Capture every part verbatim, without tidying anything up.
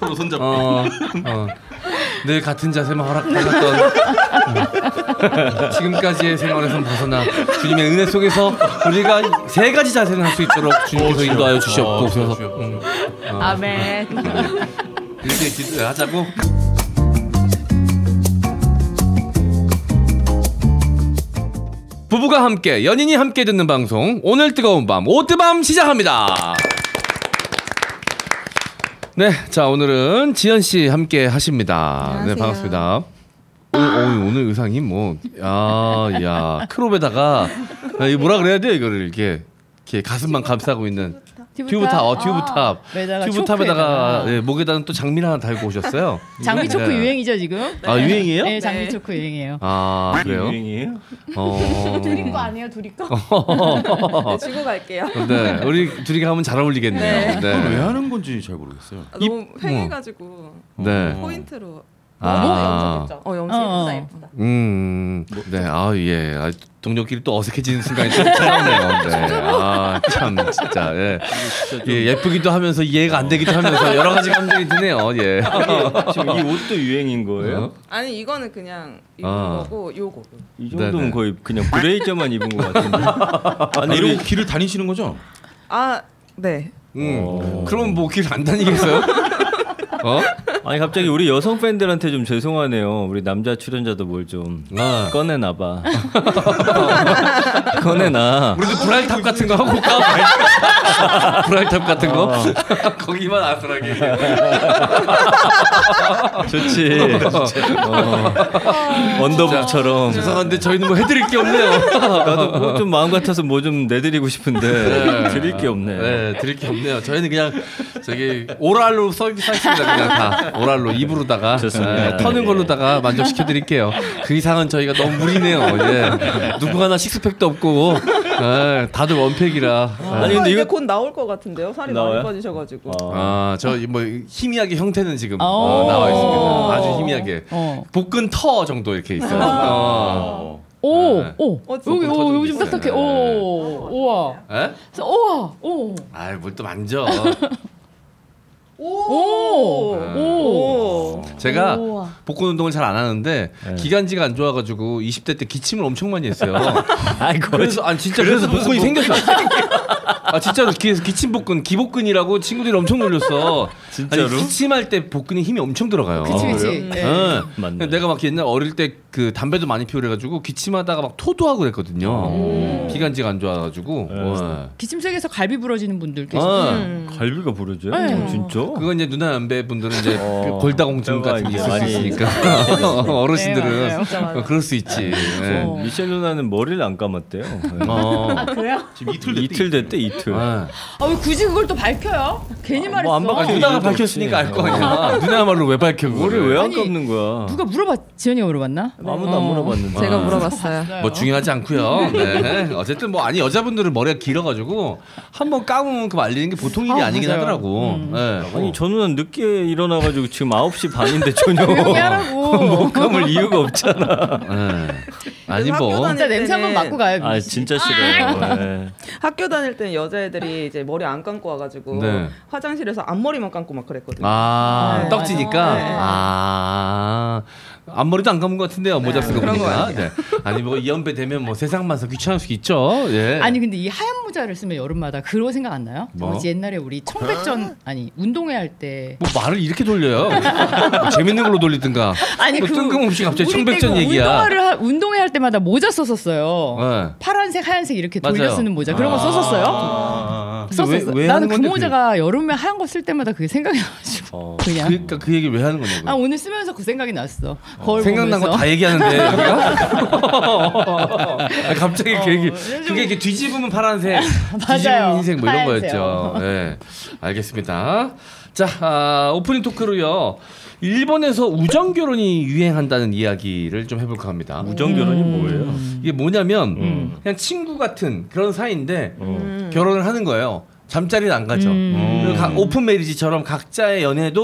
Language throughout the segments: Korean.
서로 손잡고 어, 어. 늘 같은 자세만 허락하셨던 음. 지금까지의 생활에서 벗어나 주님의 은혜 속에서 우리가 세 가지 자세는 할 수 있도록 주님께서 인도하여 주시옵소서. 음. 어. 아멘. 이렇게 기도하자고. 부부가 함께 연인이 함께 듣는 방송 오늘 뜨거운 밤 오뜨밤 시작합니다. 네, 자 오늘은 지연 씨 함께 하십니다. 안녕하세요. 네, 반갑습니다. 오늘, 오늘, 오늘 의상이 뭐, 야, 야, 크롭에다가 아, 이 뭐라 그래야 돼 이거를 이렇게 이렇게 가슴만 감싸고 있는 튜브탑, 어 튜브탑, 아, 튜브탑에다가 네, 목에다는 또 장미 하나 달고 오셨어요. 장미 초크 네. 유행이죠 지금? 아 유행이에요? 네, 장미 네. 초크 유행이에요. 아 그래요? 유행이에요? 어. 둘이 거 아니에요? 둘이 거? 네, 주고 갈게요. 네, 우리 둘이 가면 잘 어울리겠네요. 네. 네. 왜 하는 건지 잘 모르겠어요. 아, 너무 횡해가지고 네. 포인트로. 아. 어 염색 어. 예쁘다 예쁘다. 음, 네, 아 예, 아, 동료끼리 또 어색해지는 순간이 좀 찾아오네요. 네, 아 참 진짜 예. 예, 예쁘기도 하면서 이해가 안 되기도 하면서 여러 가지 감정이 드네요. 예. 지금 이 옷도 유행인 거예요? 어? 아니 이거는 그냥 입은 아. 거고 요거. 이 정도면 네네. 거의 그냥 브레이저만 입은 것 같은데. 아니 이러고 길을 다니시는 거죠? 아 네. 음, 어. 그러면 뭐 길 안 다니겠어요? 어? 아니 갑자기 우리 여성 팬들한테 좀 죄송하네요. 우리 남자 출연자도 뭘 좀 아. 꺼내놔봐. 꺼내놔. 우리도 브라이탑 같은 거 하고 올까? 브라이탑 같은 거? 어. 거기만 아슬하게. 좋지. 어. 언더북처럼. 죄송한데 저희는 뭐 해드릴 게 없네요. 나도 뭐 좀 마음 같아서 뭐 좀 내드리고 싶은데 네. 드릴 게 없네. 네, 드릴 게 없네요. 저희는 그냥 저기 오랄로 써 있습니다. 그냥 다 오랄로 입으로다가 좋습니다. 네, 터는 걸로다가 만족시켜 드릴게요. 그 이상은 저희가 너무 무리네요. 예. 누구 하나 식스팩도 없고 예, 다들 원팩이라. 아니 근데 이제 이거 곧 나올 것 같은데요. 살이 나와요? 많이 빠지셔가지고. 어. 아, 저 뭐 희미하게 형태는 지금 오. 어, 나와 있습니다. 아주 희미하게. 어. 복근 터 정도 이렇게 있어요. 어. 오, 네. 오, 어, 여기, 좀 오, 여기 좀 있어요. 딱딱해. 오, 우와, 예? 우와, 오, 아이, 뭘 또 만져. 오, 오, 오. 제가 우와. 복근 운동을 잘 안 하는데 네. 기관지가 안 좋아가지고 이십 대 때 기침을 엄청 많이 했어요. 아이 그래서 아니 진짜 그래서 복근이 생겼어요. 아 진짜로 기, 기침 복근, 기복근이라고 친구들이 엄청 놀렸어. 진짜로? 아니, 기침할 때 복근에 힘이 엄청 들어가요. 그치, 그치. 그래요? 네. 응. 맞네. 내가 막 옛날 어릴 때 그 담배도 많이 피우래 가지고 기침하다가 막 토도 하고 그랬거든요. 기관지가 안 좋아가지고. 네. 와. 기침색에서 갈비 부러지는 분들 계시죠. 어. 음. 갈비가 부러져요? 네. 어, 진짜? 그건 이제 누나 연배 분들은 이제 어. 그 골다공증 뼈가 같은 게 이제 있을 수 많이 있으니까 어르신들은 네, 맞아요. 진짜 맞아요. 어, 그럴 수 있지. 네. 어, 미셸 누나는 머리를 안 감았대요. 네. 어. 아 그래요? 지금 이틀 됐대. 이틀 됐대 이틀. 아. 아 왜 굳이 그걸 또 밝혀요? 괜히 말했어. 뭐안 밝혀. 아, 누나가 밝혔으니까 알 거 아니야. 누나야말로 왜 밝혀? 머리를 왜 안 아니, 감는 거야? 누가 물어봤? 지연이가 물어봤나? 아무도 안 어. 물어봤는데. 제가 아. 물어봤어요. 뭐 중요하지 않고요. 네. 어쨌든 뭐 아니 여자분들은 머리가 길어가지고 한번 감으면 그 말리는 게 보통 일이 아, 아니긴 맞아요. 하더라고. 음. 네. 아니 저 누나 늦게 일어나가지고 지금 아홉 시 반인데 전혀 조용히 하라고. 못 감을 이유가 없잖아. 네. 아니 학교 뭐. 다닐 진짜 냄새 한번 때는- 맡고 가요. 아 진짜 싫어요. 네. 학교 다닐 때는 여자애들이 이제 머리 안 감고 와가지고 네. 화장실에서 앞머리만 감고 막 그랬거든요. 아 네. 떡지니까. 네. 아. 앞머리도 안 감은 것 같은데요. 모자 쓰고 그런 거 보니까. 같아요. 네. 아니 뭐 이연배 되면 뭐 세상 만사 귀찮을 수 있죠. 예. 아니 근데 이 하얀 모자를 쓰면 여름마다 그런 생각 안 나요? 뭐? 뭐지 옛날에 우리 청백전 아니 운동회 할 때 뭐 말을 이렇게 돌려요. 뭐 재밌는 걸로 돌리든가. 아니 뭐 그 뜬금없이 갑자기 우리 청백전 때 그 얘기야. 운동회를 하, 운동회 할 때마다 모자 썼었어요. 네. 파란색, 하얀색 이렇게 돌려 맞아요. 쓰는 모자 그런 거 아. 썼었어요. 아. 근데 썼었어. 왜, 왜 나는 하는 그 건데 모자가 여름에 하얀 거 쓸 때마다 그게 생각이 나가지고 어. 그, 그냥. 그러니까 그 얘기 왜 하는 거냐고. 아 오늘 쓰면서 그 생각이 났어. 거울 생각난 거 보면서. 다 얘기하는데 여기가 아, 갑자기 그 얘기 어, 좀- 그게 이렇게 뒤집으면 파란색 맞아요. 뒤집으면 흰색 뭐 이런 하얀색. 거였죠. 네, 알겠습니다. 자 아, 오프닝 토크로요. 일본에서 우정 결혼이 유행한다는 이야기를 좀 해볼까 합니다. 우정 결혼이 음. 뭐예요? 이게 뭐냐면 음. 그냥 친구 같은 그런 사이인데 음. 결혼을 하는 거예요. 잠자리는 안 가죠. 음. 그리고 각 오픈 메리지처럼 각자의 연애도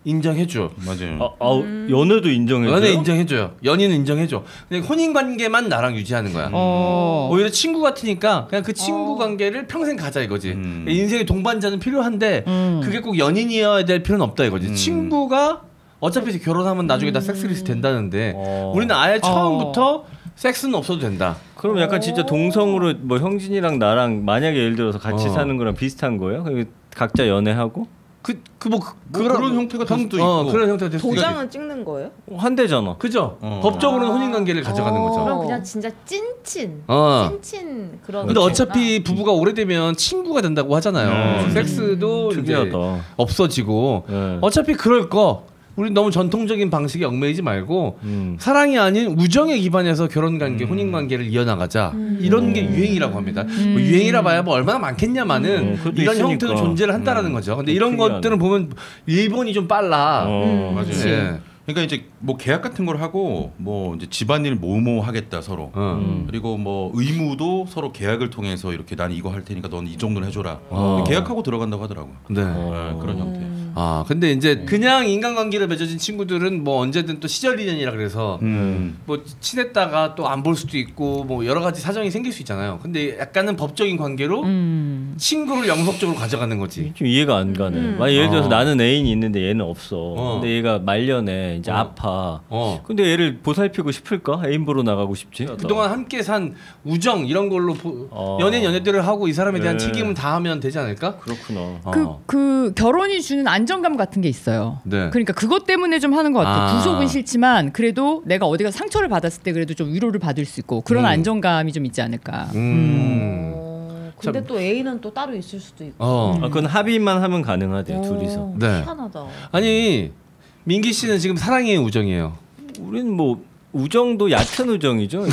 인정해줘. 맞아요. 아, 아 연애도 인정해줘요? 연애 인정해줘요. 연인은 인정해줘. 그냥 혼인 관계만 나랑 유지하는 거야. 어. 오히려 친구 같으니까 그냥 그 친구 관계를 평생 가자 이거지. 음. 인생의 동반자는 필요한데 음. 그게 꼭 연인이어야 될 필요는 없다 이거지. 음. 친구가 어차피 결혼하면 나중에 다 섹스리스 된다는데 어. 우리는 아예 처음부터 섹스는 없어도 된다. 그럼 약간 진짜 동성으로 뭐 형진이랑 나랑 만약에 예를 들어서 같이 어. 사는 거랑 비슷한 거예요? 그 각자 연애하고 그 그 뭐 그, 뭐 그런 형태가 될 수도 어, 있고. 그런 형태가 될 수도 있고. 도장은 찍는 거예요? 한대잖아. 그죠? 어. 법적으로는 혼인 관계를 가져가는 거죠. 그럼 그냥 진짜 찐친, 어. 찐친 그런. 근데 거구나. 어차피 부부가 오래되면 친구가 된다고 하잖아요. 음. 섹스도 이제 특이하다. 없어지고 네. 어차피 그럴 거. 우리 너무 전통적인 방식에 얽매이지 말고 음. 사랑이 아닌 우정에 기반해서 결혼 관계, 음. 혼인 관계를 이어나가자. 이런 게 유행이라고 합니다. 뭐 유행이라 봐야 뭐 얼마나 많겠냐마는 음, 그것도 이런 있으니까. 형태도 존재를 한다라는 음. 거죠. 근데 이런 특이하네. 것들은 보면 일본이 좀 빨라. 어. 맞아요. 네. 그러니까 이제 뭐 계약 같은 걸 하고 뭐 이제 집안일 뭐뭐 하겠다 서로. 어. 음. 그리고 뭐 의무도 서로 계약을 통해서 이렇게 난 이거 할 테니까 넌 이 정도는 해줘라. 어. 계약하고 들어간다고 하더라고. 네. 네, 그런 형태. 아 근데 이제 그냥 인간관계를 맺어진 친구들은 뭐 언제든 또 시절 인연이라 그래서 음. 뭐 친했다가 또 안 볼 수도 있고 뭐 여러 가지 사정이 생길 수 있잖아요. 근데 약간은 법적인 관계로 음. 친구를 영속적으로 가져가는 거지. 좀 이해가 안 가네. 음. 만약 예를 들어서 어. 나는 애인이 있는데 얘는 없어. 어. 근데 얘가 말년에 이제 어. 아파. 어. 근데 얘를 보살피고 싶을까? 애인 보러 나가고 싶지. 그동안 함께 산 우정 이런 걸로 보, 어. 연인 연애들을 하고 이 사람에 대한 네. 책임을 다하면 되지 않을까? 그렇구나. 그, 어. 그 결혼이 주는 안정감 같은 게 있어요. 네. 그러니까 그것 때문에 좀 하는 것 같아요. 아. 구속은 싫지만 그래도 내가 어디가 상처를 받았을 때 그래도 좀 위로를 받을 수 있고 그런 음. 안정감이 좀 있지 않을까. 음. 어, 근데 참. 또 애인은 또 따로 있을 수도 있고. 어. 아, 그건 합의만 하면 가능하대요. 어, 둘이서. 네. 희한하다. 아니 민기 씨는 지금 사랑이에요, 우정이에요? 우리는 뭐 우정도 얕은 우정이죠.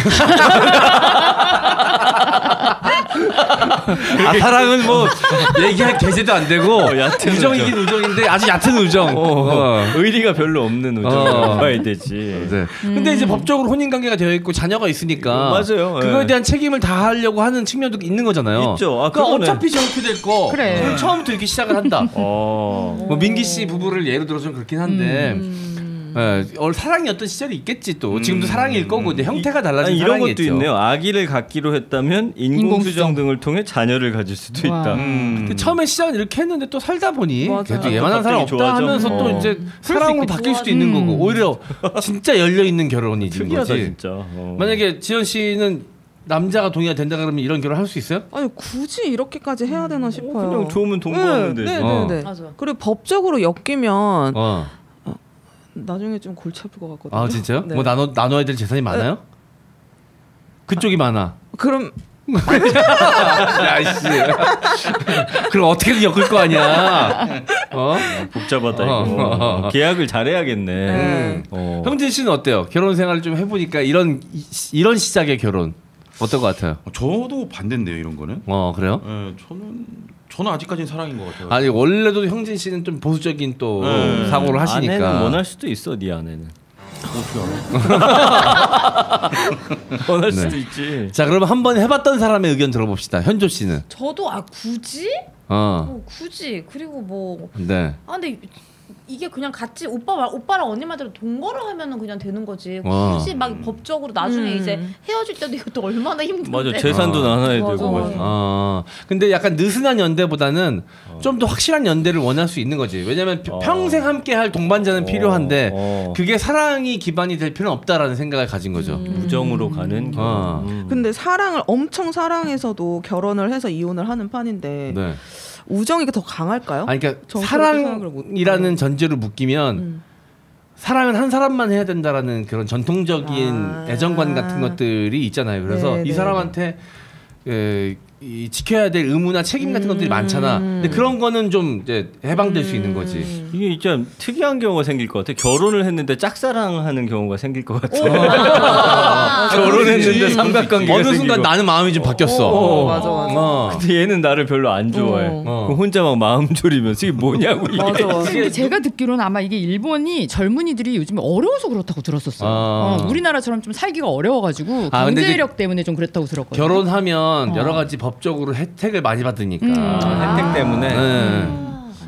아 사랑은 뭐 얘기할 계제도 안 되고 어, 얕은 우정이긴 우정인데 아주 얕은 우정. 어, 어. 의리가 별로 없는 우정을 어. 봐야 되지. 네. 근데 이제 법적으로 혼인 관계가 되어 있고 자녀가 있으니까 맞아요. 그거에 예. 대한 책임을 다하려고 하는 측면도 있는 거잖아요. 있죠. 아, 그러니까 그거네. 어차피 저렇게 될 거. 그래. 그럼 처음부터 이렇게 시작을 한다. 어. 뭐 민기 씨 부부를 예로 들어 좀 그렇긴 한데. 예, 어, 사랑이었던 시절이 있겠지 또. 지금도 사랑일 거고 근데 형태가 달라진 아니, 이런 사랑이겠죠. 것도 있네요. 아기를 갖기로 했다면 인공수정 인공수정. 등을 통해 자녀를 가질 수도 와. 있다. 음. 근데 처음에 시작은 이렇게 했는데 또 살다 보니 맞아. 그래도 아, 예만한 또 사람 갑자기 없다 좋아져? 하면서 또 어. 이제 사랑으로 바뀔 수도 있는 음. 거고 오히려 진짜 열려 있는 결혼이지 특이하다 거지. 진짜. 어. 만약에 지현 씨는 남자가 동의가 된다 그러면 이런 결혼 할 수 있어요? 아니 굳이 이렇게까지 해야 되나 싶어요. 그냥 좋으면 동거하면 네, 되지. 네, 어. 네, 네. 맞아. 그리고 법적으로 엮이면 어. 나중에 좀 골치 아플 것 같거든요. 아 진짜요? 네. 뭐 나눠 나눠야 될 재산이 많아요? 그쪽이 많아. 그럼 야이씨. 그럼 어떻게든 엮을 거 아니야. 어? 복잡하다 어. 이거. 계약을 잘해야겠네. 네. 어. 형진 씨는 어때요? 결혼 생활을 좀 해보니까 이런 이- 이런 시작의 결혼 어떨 것 같아요? 저도 반대인데요 이런 거는. 어 그래요? 예, 저는 저는 아직까지는 사랑인 것 같아요. 아니 원래도 형진 씨는 좀 보수적인 또 네. 사고를 하시니까. 아내는 원할 수도 있어. 네 아내는. 원할 네. 수도 있지. 자 그럼 한번 해봤던 사람의 의견 들어봅시다. 현조 씨는. 저도 아 굳이? 어. 어, 굳이 그리고 뭐 네. 아 근데 이게 그냥 같이 오빠 말 오빠랑 언니 말대로 동거를 하면은 그냥 되는 거지. 어. 굳이 막 법적으로 나중에 음. 이제 헤어질 때도 이것도 얼마나 힘든데. 맞아. 재산도 어. 나눠야 맞아, 되고. 맞아. 어. 근데 약간 느슨한 연대보다는 좀 더 확실한 연대를 원할 수 있는 거지. 왜냐면 어. 평생 함께할 동반자는 어. 필요한데 어. 그게 사랑이 기반이 될 필요는 없다라는 생각을 가진 거죠. 우정으로 가는 결혼. 어. 음. 근데 사랑을 엄청 사랑해서도 결혼을 해서 이혼을 하는 판인데 네. 우정이 더 강할까요? 아니 그러니까 저 그렇게 생각을 못- 사랑이라는 전제로 묶이면 음. 사랑은 한 사람만 해야 된다라는 그런 전통적인 아. 애정관 같은 것들이 있잖아요. 그래서 네, 이 네. 사람한테 에, 이 지켜야 될 의무나 책임 같은 것들이 많잖아. 근데 그런 거는 좀 이제 해방될 수 있는 거지. 이게 진짜 특이한 경우가 생길 것 같아. 결혼을 했는데 짝사랑하는 경우가 생길 것 같아. 아, 결혼했는데 삼각관계가 어느 순간 생기고. 나는 마음이 좀 바뀌었어. 어, 맞아, 맞아. 어. 근데 얘는 나를 별로 안 좋아해. 어. 그럼 혼자 막 마음 졸이면서 이게 뭐냐고 이게. 맞아, 맞아. 근데 제가 듣기로는 아마 이게 일본이 젊은이들이 요즘에 어려워서 그렇다고 들었었어요. 아. 어, 우리나라처럼 좀 살기가 어려워가지고 아, 근데 이제 경제력 때문에 좀 그렇다고 들었거든요. 결혼하면 어. 여러 가지 법적으로 혜택을 많이 받으니까. 음. 아, 혜택 때문에. 네.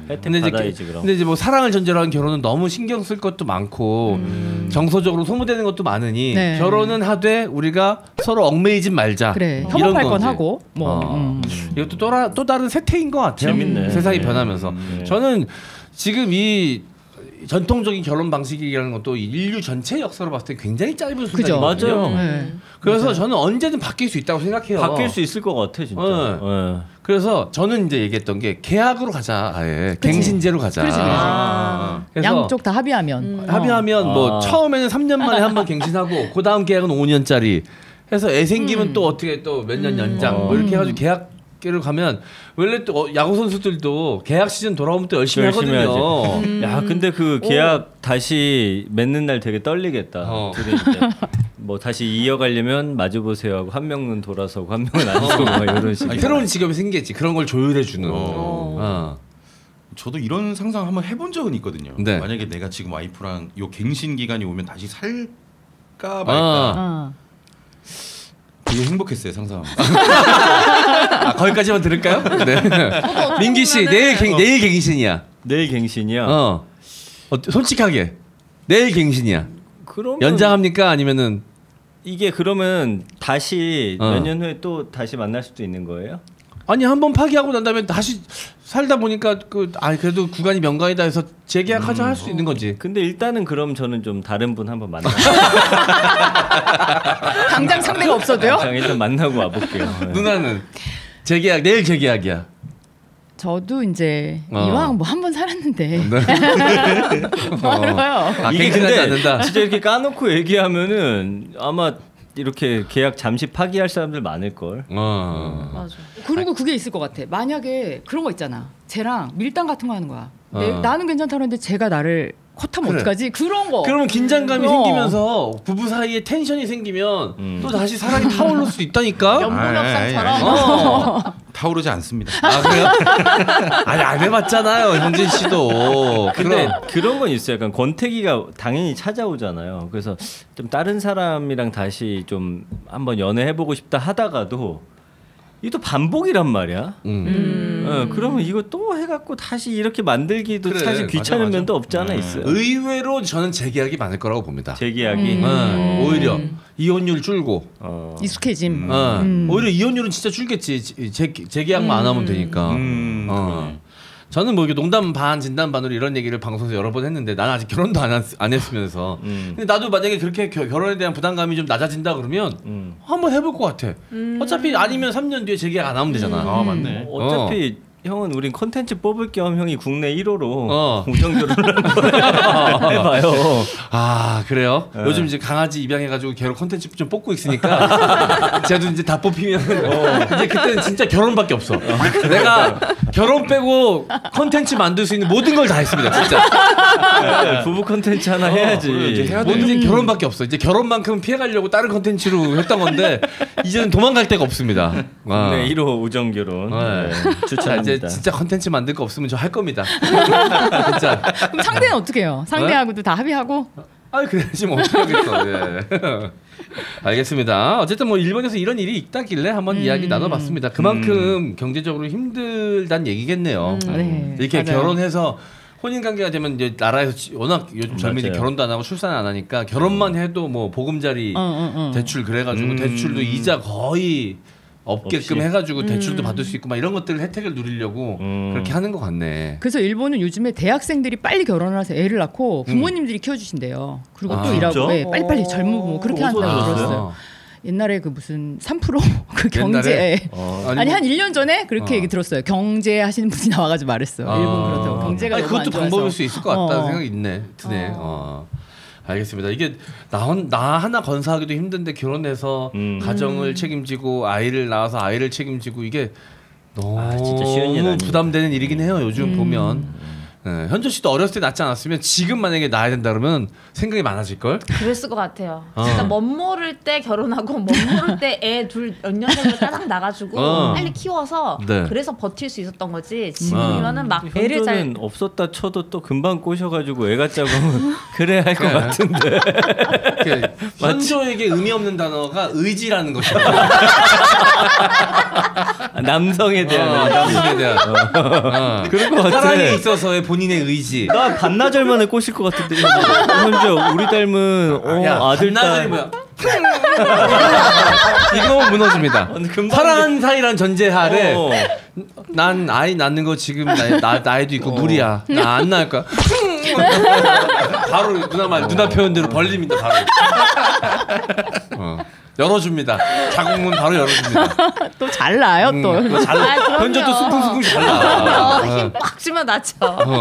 혜택 근데 이제, 받아야지 그럼. 근데 이제 뭐 사랑을 전제로 한 결혼은 너무 신경 쓸 것도 많고 음. 정서적으로 소모되는 것도 많으니 네. 결혼은 하되 우리가 서로 얽매이지 말자. 그래. 이런 협업할 건 건지. 하고 뭐. 어. 음. 이것도 또, 라, 또 다른 세태인 것 같아요. 재밌네. 세상이 네. 변하면서 네. 저는 지금 이 전통적인 결혼 방식이라는 것도 인류 전체 역사로 봤을 때 굉장히 짧은 그죠. 순간이거든요. 맞아요. 네. 그래서 저는 언제든 바뀔 수 있다고 생각해요. 바뀔 수 있을 것 같아 진짜. 네. 네. 그래서 저는 이제 얘기했던 게 계약으로 가자. 아예 그치. 갱신제로 가자. 그렇지, 그렇지. 아. 그래서 양쪽 다 합의하면. 음. 합의하면 뭐 아. 처음에는 삼 년 만에 한 번 갱신하고 그 다음 계약은 오 년짜리 해서 애 생기면 음. 또 어떻게 또 몇 년 음. 연장 뭐 이렇게 해가지고 계약계를 가면 원래 또 어, 야구 선수들도 계약 시즌 돌아오면 또 열심히, 열심히 하거든요. 음. 야 근데 그 계약 다시 맺는 날 되게 떨리겠다. 어. 둘이 이제 뭐 다시 이어가려면 마주 보세요 하고 한 명은 돌아서고 한 명은 안 서고 막 이런 식으로. 아니, 새로운 직업이 생기겠지. 그런 걸 조율해주는. 어. 어. 저도 이런 상상 한번 해본 적은 있거든요. 네. 만약에 내가 지금 와이프랑 요 갱신 기간이 오면 다시 살까 말까. 아. 어. 되게 행복했어요 상상하면. 아, 거기까지만 들을까요? 네. 민기 씨 내일 갱, 내일 갱신이야. 내일 갱신이야. 어. 어. 솔직하게 내일 갱신이야. 그러면 연장합니까? 아니면은 이게 그러면 다시 어. 몇 년 후에 또 다시 만날 수도 있는 거예요? 아니 한 번 파기하고 난 다음에 다시 살다 보니까 그 아 그래도 구간이 명가이다 해서 재계약하자 할 수 있는 거지. 근데 일단은 그럼 저는 좀 다른 분 한번 만나. 당장 상대가 없어도요? 자, 일단 만나고 와볼게요. 네. 누나는 재계약 내일 재계약이야. 저도 이제 어. 이왕 뭐 한 번 살았는데 네. 뭐 하러 가요? 아, 이게 갱신하지 근데 않는다. 진짜 이렇게 까놓고 얘기하면은 아마 이렇게 계약 잠시 파기할 사람들 많을 걸. 어. 맞아. 그리고 그게 있을 것 같아. 만약에 그런 거 있잖아. 쟤랑 밀당 같은 거 하는 거야. 내- 어. 나는 괜찮다는데 쟤가 나를 컷하면 그래. 어떡하지? 그런 거. 그러면 긴장감이 어. 생기면서 부부 사이에 텐션이 생기면 음. 또 다시 사랑이 타오를 수도 있다니까. 연문협상처럼. 어. 타오르지 않습니다. 아 그래요? 아니 안 해봤잖아요, 현진 씨도. 근데 그럼. 그런 건 있어요. 약간 권태기가 당연히 찾아오잖아요. 그래서 좀 다른 사람이랑 다시 좀 한번 연애해보고 싶다 하다가도 이게 또 반복이란 말이야. 음. 음. 어, 그러면 이거 또 해갖고 다시 이렇게 만들기도 그래, 사실 귀찮은 맞아, 맞아. 면도 없지 않아 네. 있어요. 의외로 저는 재계약이 많을 거라고 봅니다. 재계약이. 음. 네, 오히려 이혼율 줄고. 어. 익숙해짐. 어. 음. 오히려 이혼율은 진짜 줄겠지. 재, 재계약만 안 하면 되니까. 음, 어. 그러네. 저는 뭐 이게 농담 반 진담 반으로 이런 얘기를 방송에서 여러 번 했는데 나는 아직 결혼도 안, 했, 안 했으면서 음. 근데 나도 만약에 그렇게 겨, 결혼에 대한 부담감이 좀 낮아진다 그러면 음. 한번 해볼 것 같아. 음. 어차피 아니면 삼 년 뒤에 재계약 안 하면 되잖아. 아 맞네. 어차피 형은 우린 컨텐츠 뽑을 겸 형이 국내 일 호로 어. 우정결혼을 해봐요. 아 그래요? 네. 요즘 이제 강아지 입양해가지고 결혼 컨텐츠 좀 뽑고 있으니까 쟤도 이제 다 뽑히면 이제 그때는 진짜 결혼밖에 없어. 내가 결혼 빼고 컨텐츠 만들 수 있는 모든 걸 다 했습니다. 진짜. 네, 부부 컨텐츠 하나 해야지. 그래, 이제 해야 돼. 모든 게 결혼밖에 없어. 이제 결혼만큼 피해가려고 다른 컨텐츠로 했던 건데 이제는 도망갈 데가 없습니다. 아. 국내 일 호 우정결혼 네. 네, 자, 추천합니다. 이제 진짜 컨텐츠 만들 거 없으면 저 할 겁니다. 진짜. 그럼 상대는 어떻게 해요? 상대하고도 다 합의하고? 아 그래야지 뭐 어떻게 하겠어. 예. 알겠습니다. 어쨌든 뭐 일본에서 이런 일이 있다길래 한번 음. 이야기 나눠봤습니다. 그만큼 경제적으로 힘들단 얘기겠네요. 음. 네, 이렇게 맞아요. 결혼해서 혼인 관계가 되면 이제 나라에서 지- 워낙 요즘 젊은이들 맞아요. 결혼도 안 하고 출산 안 하니까 결혼만 해도 뭐 보금자리 어, 어, 어. 대출 그래가지고 음. 대출도 이자 거의 없게끔 없이. 해가지고 대출도 음. 받을 수 있고 막 이런 것들 혜택을 누리려고 음. 그렇게 하는 것 같네. 그래서 일본은 요즘에 대학생들이 빨리 결혼을 해서 애를 낳고 부모님들이 키워주신대요. 그리고 아, 또 일하고 진짜? 네, 빨리빨리 젊은 부모 그렇게 어디서 한다고 나왔어요? 들었어요. 옛날에 그 무슨 삼 퍼센트 그 경제 옛날에? 어. 아니, 뭐- 한 일 년 전에 그렇게 어. 얘기 들었어요. 경제 하시는 분이 나와가지고 말했어요. 아. 일본 그렇다고 경제가 아니, 너무 안 그것도 좋아서. 방법일 수 있을 것 같다는 어. 생각이 있네. 드네. 어. 알겠습니다. 이게 나, 혼- 나 하나 건사하기도 힘든데 결혼해서 음. 가정을 책임지고 아이를 낳아서 아이를 책임지고 이게 너무 아, 진짜 쉬운 일 아니에요. 부담되는 일이긴 해요. 요즘 음. 보면 네, 현조 씨도 어렸을 때 낳지 않았으면 지금 만약에 낳아야 된다 그러면 생각이 많아질 걸. 그랬을 것 같아요. 어. 진짜 멋모를 때 결혼하고 멋모를 때 애 둘 연년생으로 따닥 나가지고 어. 빨리 키워서 네. 그래서 버틸 수 있었던 거지. 지금이면은 막 애를 현조는 잘 없었다 쳐도 또 금방 꼬셔가지고 애가 짜고 그래야 할 것 그래. 같은데. 현조에게 의미 없는 단어가 의지라는 것이야. 남성에 대한 어, 남성에 대한 어. 그런 것 같아. 사랑에 있어서의 본인의 의지. 나 반나절 만에 꼬실 것 같은데. 현조 우리 닮은 어, 야, 아들 반나절이 딸. 뭐야? 이거 무너집니다. 어, 금방 사랑하는 사이란 전제 아래 어. 난 아이 낳는 거 지금 나, 나, 나이도 있고 무리야. 나 안 낳을 거야. 바로 누나 말 누나 표현대로 벌립니다. 바로. 어. 열어줍니다. 자궁문 바로 열어줍니다. 또 잘 나요 또. 음, 그거 잘 아, 그럼요. 현저도 숭숭숭 잘 어, 나. 힘빡 주면 낫죠.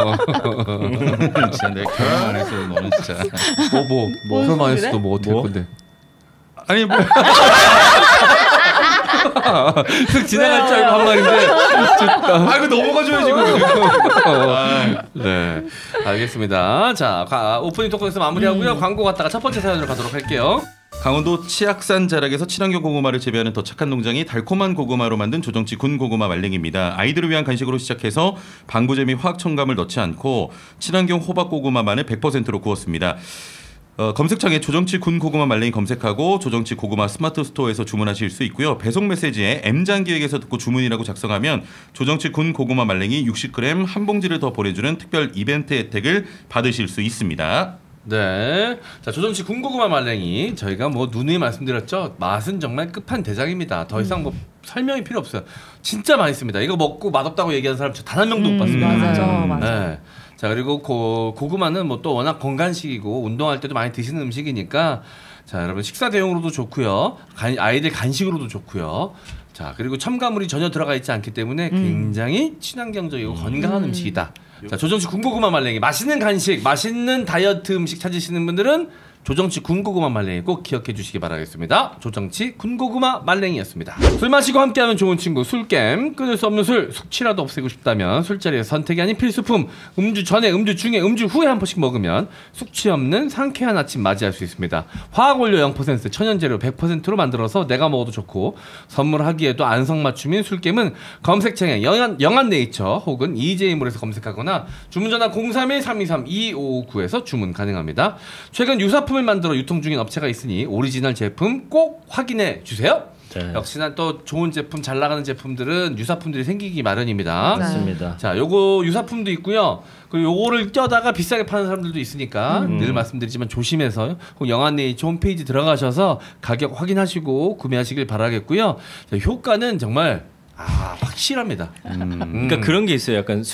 진짜 내가 결혼 안 해서 너는 진짜. 뭐 뭐 뭐 설마 그래? 했어 뭐 어떻게 뭐? 할 건데? 아니 뭐 슥 지나갈 줄 알고 한 말인데. 아 이거 넘어가줘야지 이거. 네, 알겠습니다. 자 가, 오프닝 토크에서 마무리하고요. 광고 갔다가 첫 번째 사연으로 가도록 할게요. 강원도 치악산 자락에서 친환경 고구마를 재배하는 더 착한 농장이 달콤한 고구마로 만든 조정치 군 고구마 말랭입니다. 아이들을 위한 간식으로 시작해서 방부제 및 화학 첨가물 넣지 않고 친환경 호박 고구마만을 백 퍼센트로 구웠습니다. 어, 검색창에 조정치 군 고구마 말랭이 검색하고 조정치 고구마 스마트 스토어에서 주문하실 수 있고요. 배송 메시지에 M장 기획에서 듣고 주문이라고 작성하면 조정치 군 고구마 말랭이 육십 그램 한 봉지를 더 보내주는 특별 이벤트 혜택을 받으실 수 있습니다. 네, 자 조정치 군고구마 말랭이 저희가 뭐 누누이 말씀드렸죠. 맛은 정말 끝판대장입니다. 더 이상 뭐 설명이 필요 없어요. 진짜 맛있습니다. 이거 먹고 맛없다고 얘기하는 사람 단 한 명도 못 봤습니다. 맞아, 음. 맞아. 네. 자 그리고 고, 고구마는 뭐 또 워낙 건강식이고 운동할 때도 많이 드시는 음식이니까 자 여러분 식사 대용으로도 좋고요. 간, 아이들 간식으로도 좋고요. 자 그리고 첨가물이 전혀 들어가 있지 않기 때문에 굉장히 친환경적이고 건강한 음식이다. 자 조정치 군고구마 말랭이 맛있는 간식, 맛있는 다이어트 음식 찾으시는 분들은 조정치 군고구마 말랭이 꼭 기억해 주시기 바라겠습니다. 조정치 군고구마 말랭이였습니다. 술 마시고 함께하면 좋은 친구 술겜, 끊을 수 없는 술, 숙취라도 없애고 싶다면 술자리에서 선택이 아닌 필수품, 음주 전에, 음주 중에, 음주 후에 한 번씩 먹으면 숙취 없는 상쾌한 아침 맞이할 수 있습니다. 화학원료 영 퍼센트, 천연재료 백 퍼센트로 만들어서 내가 먹어도 좋고 선물하기에도 안성맞춤인 술겜은 검색창에 영한, 영한네이처 혹은 이제이몰에서 검색하거나 주문전화 공삼일 삼이삼 이오오구에서 주문 가능합니다. 최근 유사품 을 만들어 유통 중인 업체가 있으니 오리지널 제품 꼭 확인해 주세요. 네. 역시나 또 좋은 제품, 잘 나가는 제품들은 유사품들이 생기기 마련입니다. 맞습니다. 자, 요거 유사품도 있고요. 그리고 요거를 껴다가 비싸게 파는 사람들도 있으니까 음. 늘 말씀드리지만 조심해서 영한네이처 홈페이지 들어가셔서 가격 확인하시고 구매하시길 바라겠고요. 자, 효과는 정말 아, 확실합니다. 음. 음. 그러니까 그런 게 있어요. 약간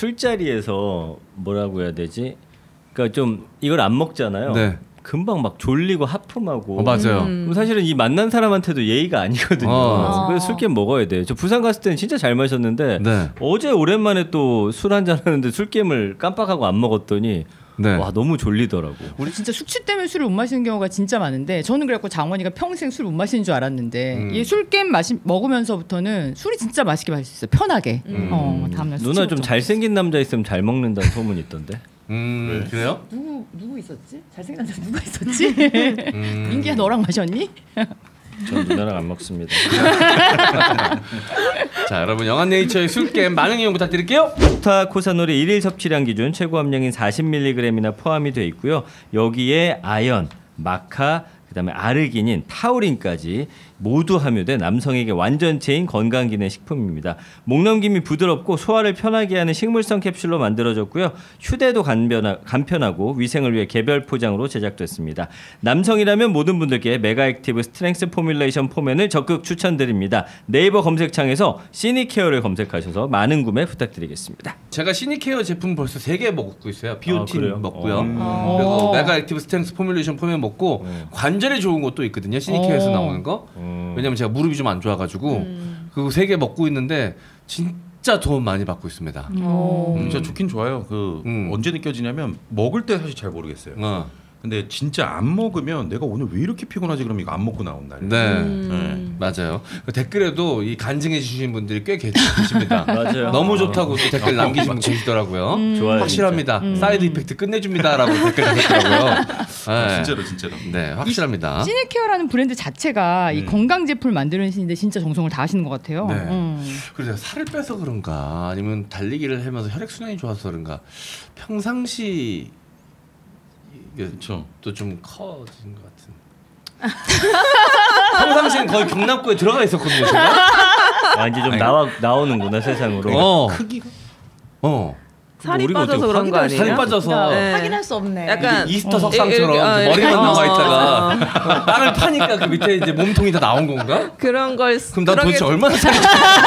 술자리에서 뭐라고 해야 되지? 그러니까 좀 이걸 안 먹잖아요. 네. 금방 막 졸리고 하품하고. 어, 맞아요. 그럼 사실은 이 만난 사람한테도 예의가 아니거든요. 어. 그래서 술깨 먹어야 돼요. 저 부산 갔을 때는 진짜 잘 마셨는데 네. 어제 오랜만에 또 술 한잔 하는데 술깨를 깜빡하고 안 먹었더니 네. 와 너무 졸리더라고. 우리 진짜 숙취 때문에 술을 못 마시는 경우가 진짜 많은데 저는 그래갖고 장원이가 평생 술 못 마시는 줄 알았는데 음. 이 술겜 마시 먹으면서부터는 술이 진짜 맛있게 마실 수 있어요. 편하게. 음. 어, 다음날 누나 좀 숙취 잘생긴 남자 있으면 잘 먹는다는 소문이 있던데. 음, 그래요? 누구 누구 있었지? 잘생긴 남자 누가 있었지? 음. 민기야 너랑 마셨니? 전 누나랑 안 먹습니다. 자, 여러분 영한네이처의 술겜 많은 이용 부탁드릴게요. 스타코사놀의 일일 섭취량 기준 최고 함량인 사십 밀리그램이나 포함이 되어 있고요. 여기에 아연, 마카, 그다음에 아르기닌, 타우린까지 모두 함유된 남성에게 완전체인 건강기능 식품입니다. 목넘김이 부드럽고 소화를 편하게 하는 식물성 캡슐로 만들어졌고요. 휴대도 간편하, 간편하고 위생을 위해 개별 포장으로 제작됐습니다. 남성이라면 모든 분들께 메가액티브 스트렝스 포뮬레이션 포맨을 적극 추천드립니다. 네이버 검색창에서 시니케어를 검색하셔서 많은 구매 부탁드리겠습니다. 제가 시니케어 제품 벌써 세 개 먹고 있어요. 비오틴 아, 그래요? 먹고요. 어. 그리고 어. 메가액티브 스트렝스 포뮬레이션 포맨 먹고 어. 관절에 좋은 것도 있거든요. 시니케어에서 어. 나오는 거. 음. 왜냐면 제가 무릎이 좀 안 좋아가지고 음. 그거 세 개 먹고 있는데 진짜 도움 많이 받고 있습니다. 어. 음. 진짜 좋긴 좋아요. 그 음. 언제 느껴지냐면 먹을 때 사실 잘 모르겠어요. 어. 근데 진짜 안 먹으면 내가 오늘 왜 이렇게 피곤하지 그러면 이거 안 먹고 나온 날. 네. 음. 맞아요. 그 댓글에도 이 간증해 주신 분들이 꽤 계- 계십니다. 맞아요. 너무 좋다고 또 댓글 남기신 분 계시더라고요. 좋아요. 확실합니다. 음. 사이드 이펙트 끝내줍니다라고 댓글 다셨더라고요. 네. 진짜로 진짜로. 네, 확실합니다. 시니케어라는 브랜드 자체가 이 음. 건강 제품을 만드시는데 진짜 정성을 다하시는 것 같아요. 네. 음. 그래서 살을 빼서 그런가 아니면 달리기를 하면서 혈액 순환이 좋아서 그런가 평상시 이게 그렇죠. 또 좀 커진 것 같은. 평상시엔 거의 경납고에 들어가 있었거든요. 제가. 아, 이제 좀 나와 나오는구나 세상으로. 어, 크기가 어. 살이 우리가 빠져서 어떻게 그런 거 살이 아니에요? 빠져서 네. 확인할 수 없네. 약간 이게 이스터 어. 석상처럼 예, 예, 이제 머리만 예. 나와 어, 있다가 땅을 파니까 그 밑에 이제 몸통이 다 나온 건가? 그런 걸 그럼 나 그런 도대체 게- 얼마나 살이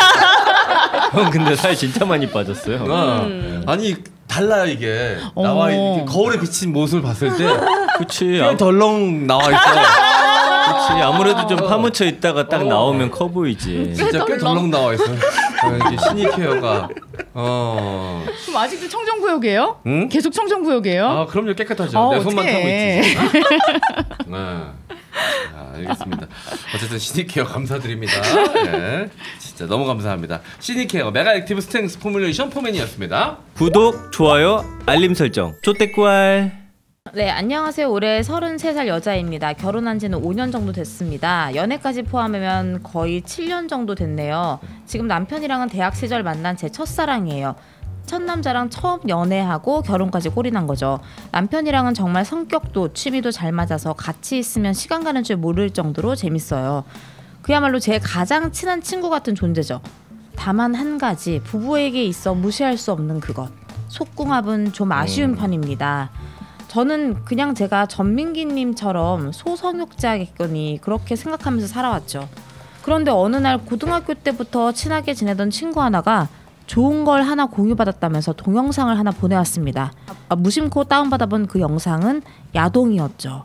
형 근데 살 진짜 많이 빠졌어요. 쪘나? 음. 아니 달라요 이게 나와 어. 이렇게 거울에 비친 모습을 봤을 때 그치. 꽤 아, 덜렁 나와 있어. 그치. 아무래도 좀 파묻혀 있다가 딱 어. 나오면 커 보이지. 진짜 꽤 덜렁 나와 있어. 어, 이게 시니케어가 어. 그럼 아직도 청정구역이에요? 응? 계속 청정구역이에요? 아 그럼요 깨끗하죠. 어, 내 손만 타고 어떡해. 있지. 네. 아, 알겠습니다. 어쨌든 시니케어 감사드립니다. 네. 진짜 너무 감사합니다. 시니케어 메가 액티브 스트렝스 포뮬레이션 포맨이었습니다. 구독, 좋아요, 알림 설정. 쪼떼꾸알. 네, 안녕하세요. 올해 서른세 살 여자입니다. 결혼한 지는 오 년 정도 됐습니다. 연애까지 포함하면 거의 칠 년 정도 됐네요. 지금 남편이랑은 대학 시절 만난 제 첫사랑이에요. 첫 남자랑 처음 연애하고 결혼까지 골인한 거죠. 남편이랑은 정말 성격도 취미도 잘 맞아서 같이 있으면 시간 가는 줄 모를 정도로 재밌어요. 그야말로 제 가장 친한 친구 같은 존재죠. 다만 한 가지, 부부에게 있어 무시할 수 없는 그것. 속궁합은 좀 아쉬운 편입니다. 저는 그냥 제가 전민기님처럼 소성욕자겠거니 그렇게 생각하면서 살아왔죠. 그런데 어느 날 고등학교 때부터 친하게 지내던 친구 하나가 좋은 걸 하나 공유받았다면서 동영상을 하나 보내왔습니다. 아, 무심코 다운받아본 그 영상은 야동이었죠.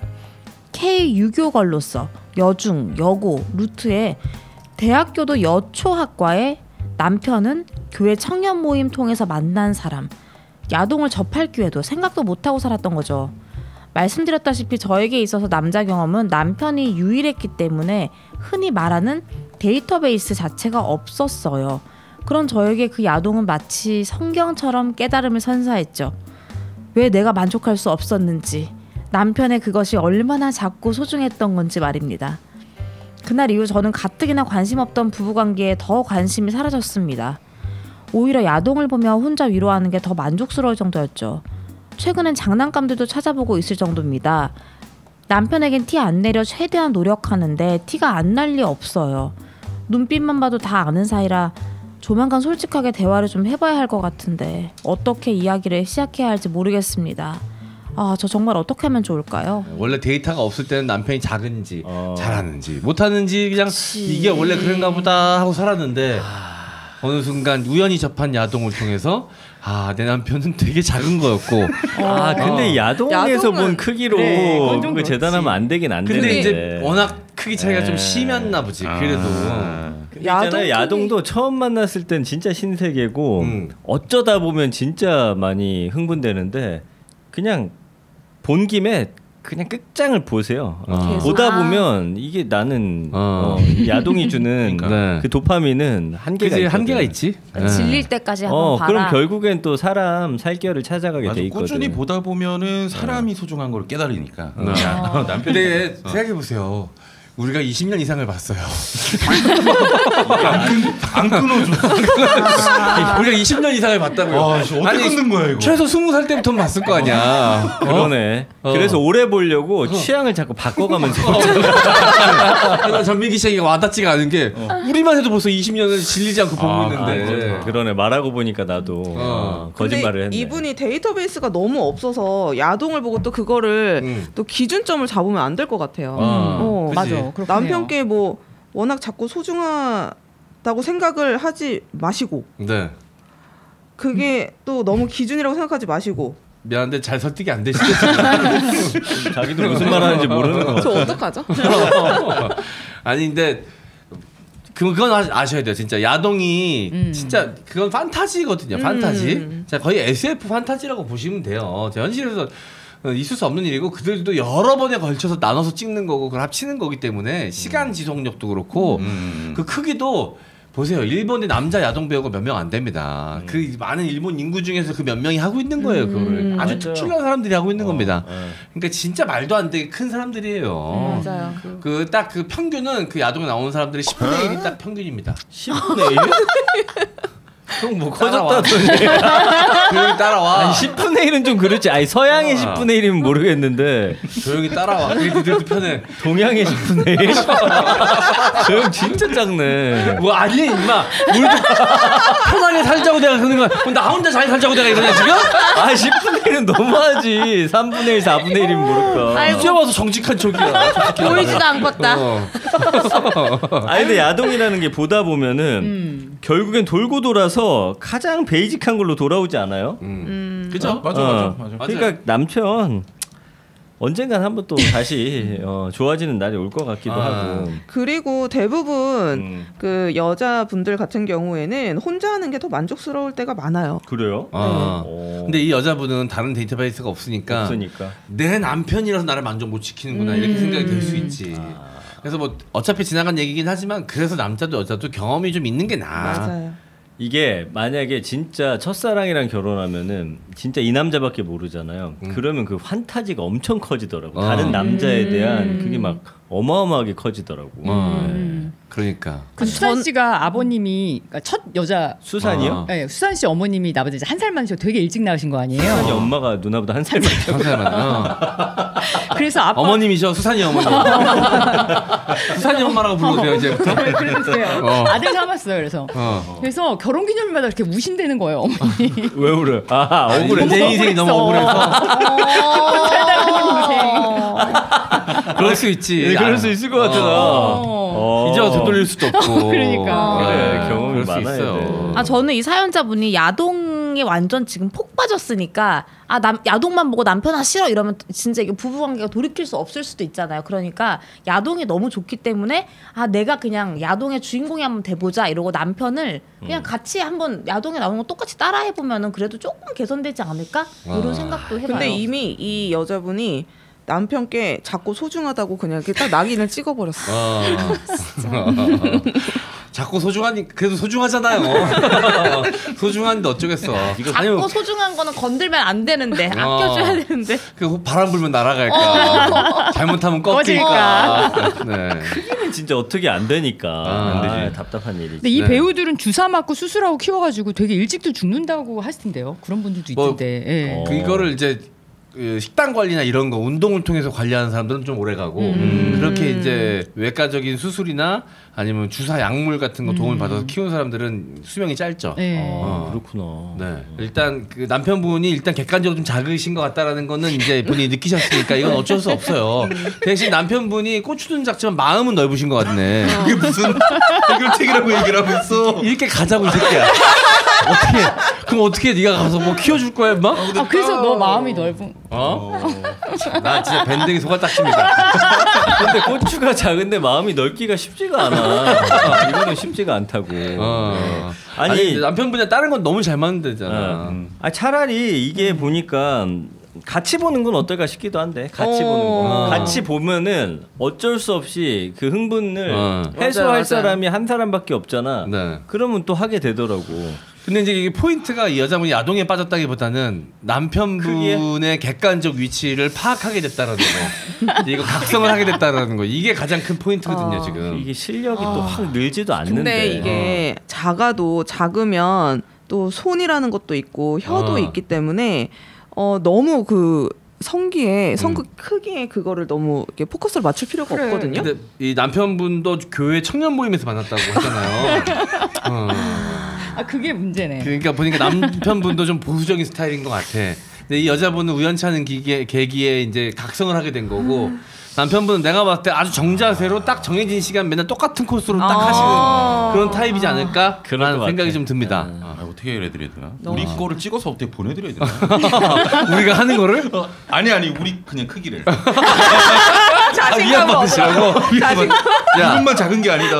K 유교걸로서 여중, 여고, 루트에 대학교도 여초학과에 남편은 교회 청년 모임 통해서 만난 사람, 야동을 접할 기회도 생각도 못하고 살았던 거죠. 말씀드렸다시피 저에게 있어서 남자 경험은 남편이 유일했기 때문에 흔히 말하는 데이터베이스 자체가 없었어요. 그런 저에게 그 야동은 마치 성경처럼 깨달음을 선사했죠. 왜 내가 만족할 수 없었는지, 남편의 그것이 얼마나 작고 소중했던 건지 말입니다. 그날 이후 저는 가뜩이나 관심 없던 부부관계에 더 관심이 사라졌습니다. 오히려 야동을 보며 혼자 위로하는 게 더 만족스러울 정도였죠. 최근엔 장난감들도 찾아보고 있을 정도입니다. 남편에겐 티 안 내려 최대한 노력하는데 티가 안 날 리 없어요. 눈빛만 봐도 다 아는 사이라 조만간 솔직하게 대화를 좀 해봐야 할 것 같은데 어떻게 이야기를 시작해야 할지 모르겠습니다. 아, 저 정말 어떻게 하면 좋을까요? 원래 데이터가 없을 때는 남편이 작은지 어. 잘하는지 못하는지 그냥 이게 원래 그런가 보다 하고 살았는데 어느 순간 우연히 접한 야동을 통해서 아, 내 남편은 되게 작은 거였고 아 근데 야동에서 야동은- 본 크기로 그래, 그건 좀 그 그렇지. 재단하면 안 되긴 안 근데 되는데. 이제 워낙 크기 차이가 좀 네. 심했나 보지. 그래도 아. 근데 있잖아요. 야동 야동도 처음 만났을 땐 진짜 신세계고 음. 어쩌다 보면 진짜 많이 흥분되는데 그냥 본 김에 그냥 끝장을 보세요. 어. 계속. 보다 아. 보면 이게 나는 어. 어, 야동이 주는 그러니까. 네. 그 도파민은 한계가 그치, 있거든. 한계가 있지. 네. 질릴 때까지 한번 어, 봐라. 그럼 결국엔 또 사람 살결을 찾아가게 맞아, 돼 있거든. 꾸준히 보다 보면은 사람이 소중한 걸 깨달으니까. 어. 야, 남편이 근데 생각해 보세요. 우리가 이십 년 이상을 봤어요. 안 끊어줘. 우리가 이십 년 이상을 봤다고요. 와, 씨, 어떻게 끊는 거야 이거? 최소 스무 살 때부터 봤을 거 아니야. 그러네. 어. 그래서 오래 보려고 취향을 자꾸 바꿔가면서 나 전민기 씨에게 와닿지가 않은 게 우리만 해도 벌써 이십 년을 질리지 않고 보고 아, 있는데. 그러네. 말하고 보니까 나도 어. 어, 근데 거짓말을 했네. 이분이 데이터베이스가 너무 없어서 야동을 보고 또 그거를 음. 또 기준점을 잡으면 안 될 것 같아요. 어. 어, 그치. 맞아. 그렇긴 해요. 남편께 뭐 워낙 자꾸 소중하다고 생각을 하지 마시고 네. 그게 또 너무 기준이라고 생각하지 마시고 미안한데 잘 설득이 안 되시죠? 자기도 무슨 말 하는지 모르는 거 저 같아. 어떡하죠? 아니 근데 그- 그건 아- 아셔야 돼요. 진짜 야동이 음. 진짜 그건 판타지거든요. 음. 판타지. 자 거의 에스에프 판타지라고 보시면 돼요. 자, 현실에서 어, 있을 수 없는 일이고 그들도 여러 번에 걸쳐서 나눠서 찍는 거고 그걸 합치는 거기 때문에 시간 지속력도 그렇고 음. 그 크기도 보세요. 일본의 남자 야동 배우가 몇 명 안 됩니다. 음. 그 많은 일본 인구 중에서 그 몇 명이 하고 있는 거예요. 그거를 음. 아주 맞아요. 특출난 사람들이 하고 있는 어, 겁니다. 네. 그러니까 진짜 말도 안 되게 큰 사람들이에요. 맞아요. 그 딱 그 평균은 그 야동에 나오는 사람들의 십분의 일이 딱 평균입니다. 십분의 일? 형 뭐 따라와. 커졌다더니 조용히 따라와. 아니 십분의 일은 좀 그렇지. 아니 서양의 아. 십분의 일이면 모르겠는데 조용히 따라와. 그게 니들도 편해. 동양의 십분의 일? 저 형 진짜 작네. 뭐 아니 임마. 우리도 편하게 살자고 내가 그러는 거야. 그럼 나 혼자 잘 살자고 내가 이러냐 지금? 아 십분의 일은 너무하지. 삼분의 일, 사분의 일이면 모를까. 아이고. 이제 와서 정직한 척이야. 보이지도 않겠다. 어. 아니 근데 야동이라는 게 보다 보면은 음. 결국엔 돌고 돌아서 가장 베이직한 걸로 돌아오지 않아요? 음. 그죠? 맞아 어. 맞아 맞아. 그러니까 남편 언젠간 한번 또 다시 어, 좋아지는 날이 올 것 같기도 아. 하고. 그리고 대부분 음. 그 여자분들 같은 경우에는 혼자 하는 게 더 만족스러울 때가 많아요. 그래요? 아. 어. 근데 이 여자분은 다른 데이터베이스가 없으니까 없으니까. 내 남편이라서 나를 만족 못 시키는구나 이렇게 음. 생각이 될 수 있지. 그래서 뭐 어차피 지나간 얘기긴 하지만 그래서 남자도 여자도 경험이 좀 있는 게 나아. 맞아요. 이게 만약에 진짜 첫사랑이랑 결혼하면은 진짜 이 남자밖에 모르잖아요. 음. 그러면 그 환타지가 엄청 커지더라고. 어. 다른 남자에 대한 음. 그게 막 어마어마하게 커지더라고. 어. 네. 그러니까. 그 수산 씨가 아버님이 그러니까 첫 여자 수산이요? 어. 네, 수산 씨 어머님이 나보다 이제 한 살 많으시고 되게 일찍 나으신 거 아니에요? 수산이 엄마가 누나보다 한 살 많죠. 잠깐만. 어. 그래서 아빠 어머님이죠. 수산이 어머니. 수산이 엄마라고 불러주세요 이제부터. 그러세요. 어. 아들 삼았어요. 그래서 어. 그래서 결혼기념일마다 이렇게 우신대는 거예요. 어머니. 왜 울어? 아 억울해. 내 인생이 너무 억울해서. 그럴 수 있지. 네, 그럴 수 있을 것 같아. 나. 어. 이제 와서 되돌릴 수도 없고. 그러니까. 그래, 경험이 그럴 수 많아야 있어요. 돼. 아 저는 이 사연자분이 야동에 완전 지금 폭 빠졌으니까 아 남 야동만 보고 남편 아 싫어 이러면 진짜 이게 부부관계가 돌이킬 수 없을 수도 있잖아요. 그러니까 야동이 너무 좋기 때문에 아 내가 그냥 야동의 주인공이 한번 돼보자 이러고 남편을 그냥 같이 한번 야동에 나오는 거 똑같이 따라해 보면은 그래도 조금 개선되지 않을까 이런 아. 생각도 해봐요. 근데 이미 이 여자분이 남편께 자꾸 소중하다고 그냥 이렇게 딱 낙인을 찍어버렸어. 어. 자꾸 소중하니 그래도 소중하잖아요. 소중한데 어쩌겠어. 이거 작고 아니면 소중한 거는 건들면 안 되는데 어. 아껴줘야 되는데 그 바람 불면 날아갈까. 잘못하면 꺾일까. 네. 크기는 진짜 어떻게 안 되니까. 아, 안 되지. 아, 답답한 일이지. 근데 이 네. 배우들은 주사 맞고 수술하고 키워가지고 되게 일찍도 죽는다고 하시던데요. 그런 분들도 뭐, 있던데. 예. 어. 그 이거를 이제 그 식단 관리나 이런 거 운동을 통해서 관리하는 사람들은 좀 오래 가고 음. 그렇게 이제 외과적인 수술이나 아니면 주사 약물 같은 거 도움을 받아서 키우는 사람들은 수명이 짧죠. 네. 아, 어. 그렇구나. 네. 일단 그 남편분이 일단 객관적으로 좀 작으신 것 같다라는 거는 이제 본인이 느끼셨으니까 이건 어쩔 수 없어요. 대신 남편분이 고추는 작지만 마음은 넓으신 것 같네. 이게 무슨 해결책이라고 얘기를 하고 있어. 이렇게 가자고 이 새끼야. 어떻게? 그럼 어떻게 네가 가서 뭐 키워줄 거야, 임마? 아 그래서 너 마음이 넓은. 어? 나 진짜 밴댕이 속았딱집니다. 근데 고추가 작은데 마음이 넓기가 쉽지가 않아. 이거는 쉽지가 않다고. 어. 아니, 아니, 근데 남편분이랑 다른 건 너무 잘 맞는 데잖아. 어. 아 차라리 이게 보니까 같이 보는 건 어떨까 싶기도 한데 같이 어. 보는 거 어. 같이 보면은 어쩔 수 없이 그 흥분을 어. 해소할 맞아요, 맞아요. 사람이 한 사람밖에 없잖아. 네. 그러면 또 하게 되더라고. 근데 이제 이게 포인트가 이 여자분이 야동에 빠졌다기보다는 남편분의 객관적 위치를 파악하게 됐다라는 거. 이제 이거 각성을 하게 됐다라는 거. 이게 가장 큰 포인트거든요, 아. 지금. 이게 실력이 또 확 늘지도 않는데. 근데 이게 작아도 작으면 또 손이라는 것도 있고 혀도 어. 있기 때문에 어 너무 그 성기에 성극 크기에 그거를 너무 이렇게 포커스를 맞출 필요가 그래. 없거든요. 근데 이 남편분도 교회 청년 모임에서 만났다고 하잖아요. 어. 아 그게 문제네. 그러니까 보니까 남편분도 좀 보수적인 스타일인 것 같아. 근데 이 여자분은 우연치 않은 기계, 계기에 이제 각성을 하게 된 거고 남편분은 내가 봤을 때 아주 정자세로 딱 정해진 시간 맨날 똑같은 코스로 딱 아. 하시는 그런 타입이지 않을까? 그럴 라는 것 생각이 같아. 좀 듭니다. 아, 어떻게 해드려야 되나? 우리 거를 찍어서 어떻게 보내드려야 되나? 우리가 하는 거를 어, 아니 아니 우리 그냥 크기를. 아, 위안 받으시라고? 야, 이분만 작은 게 아니다.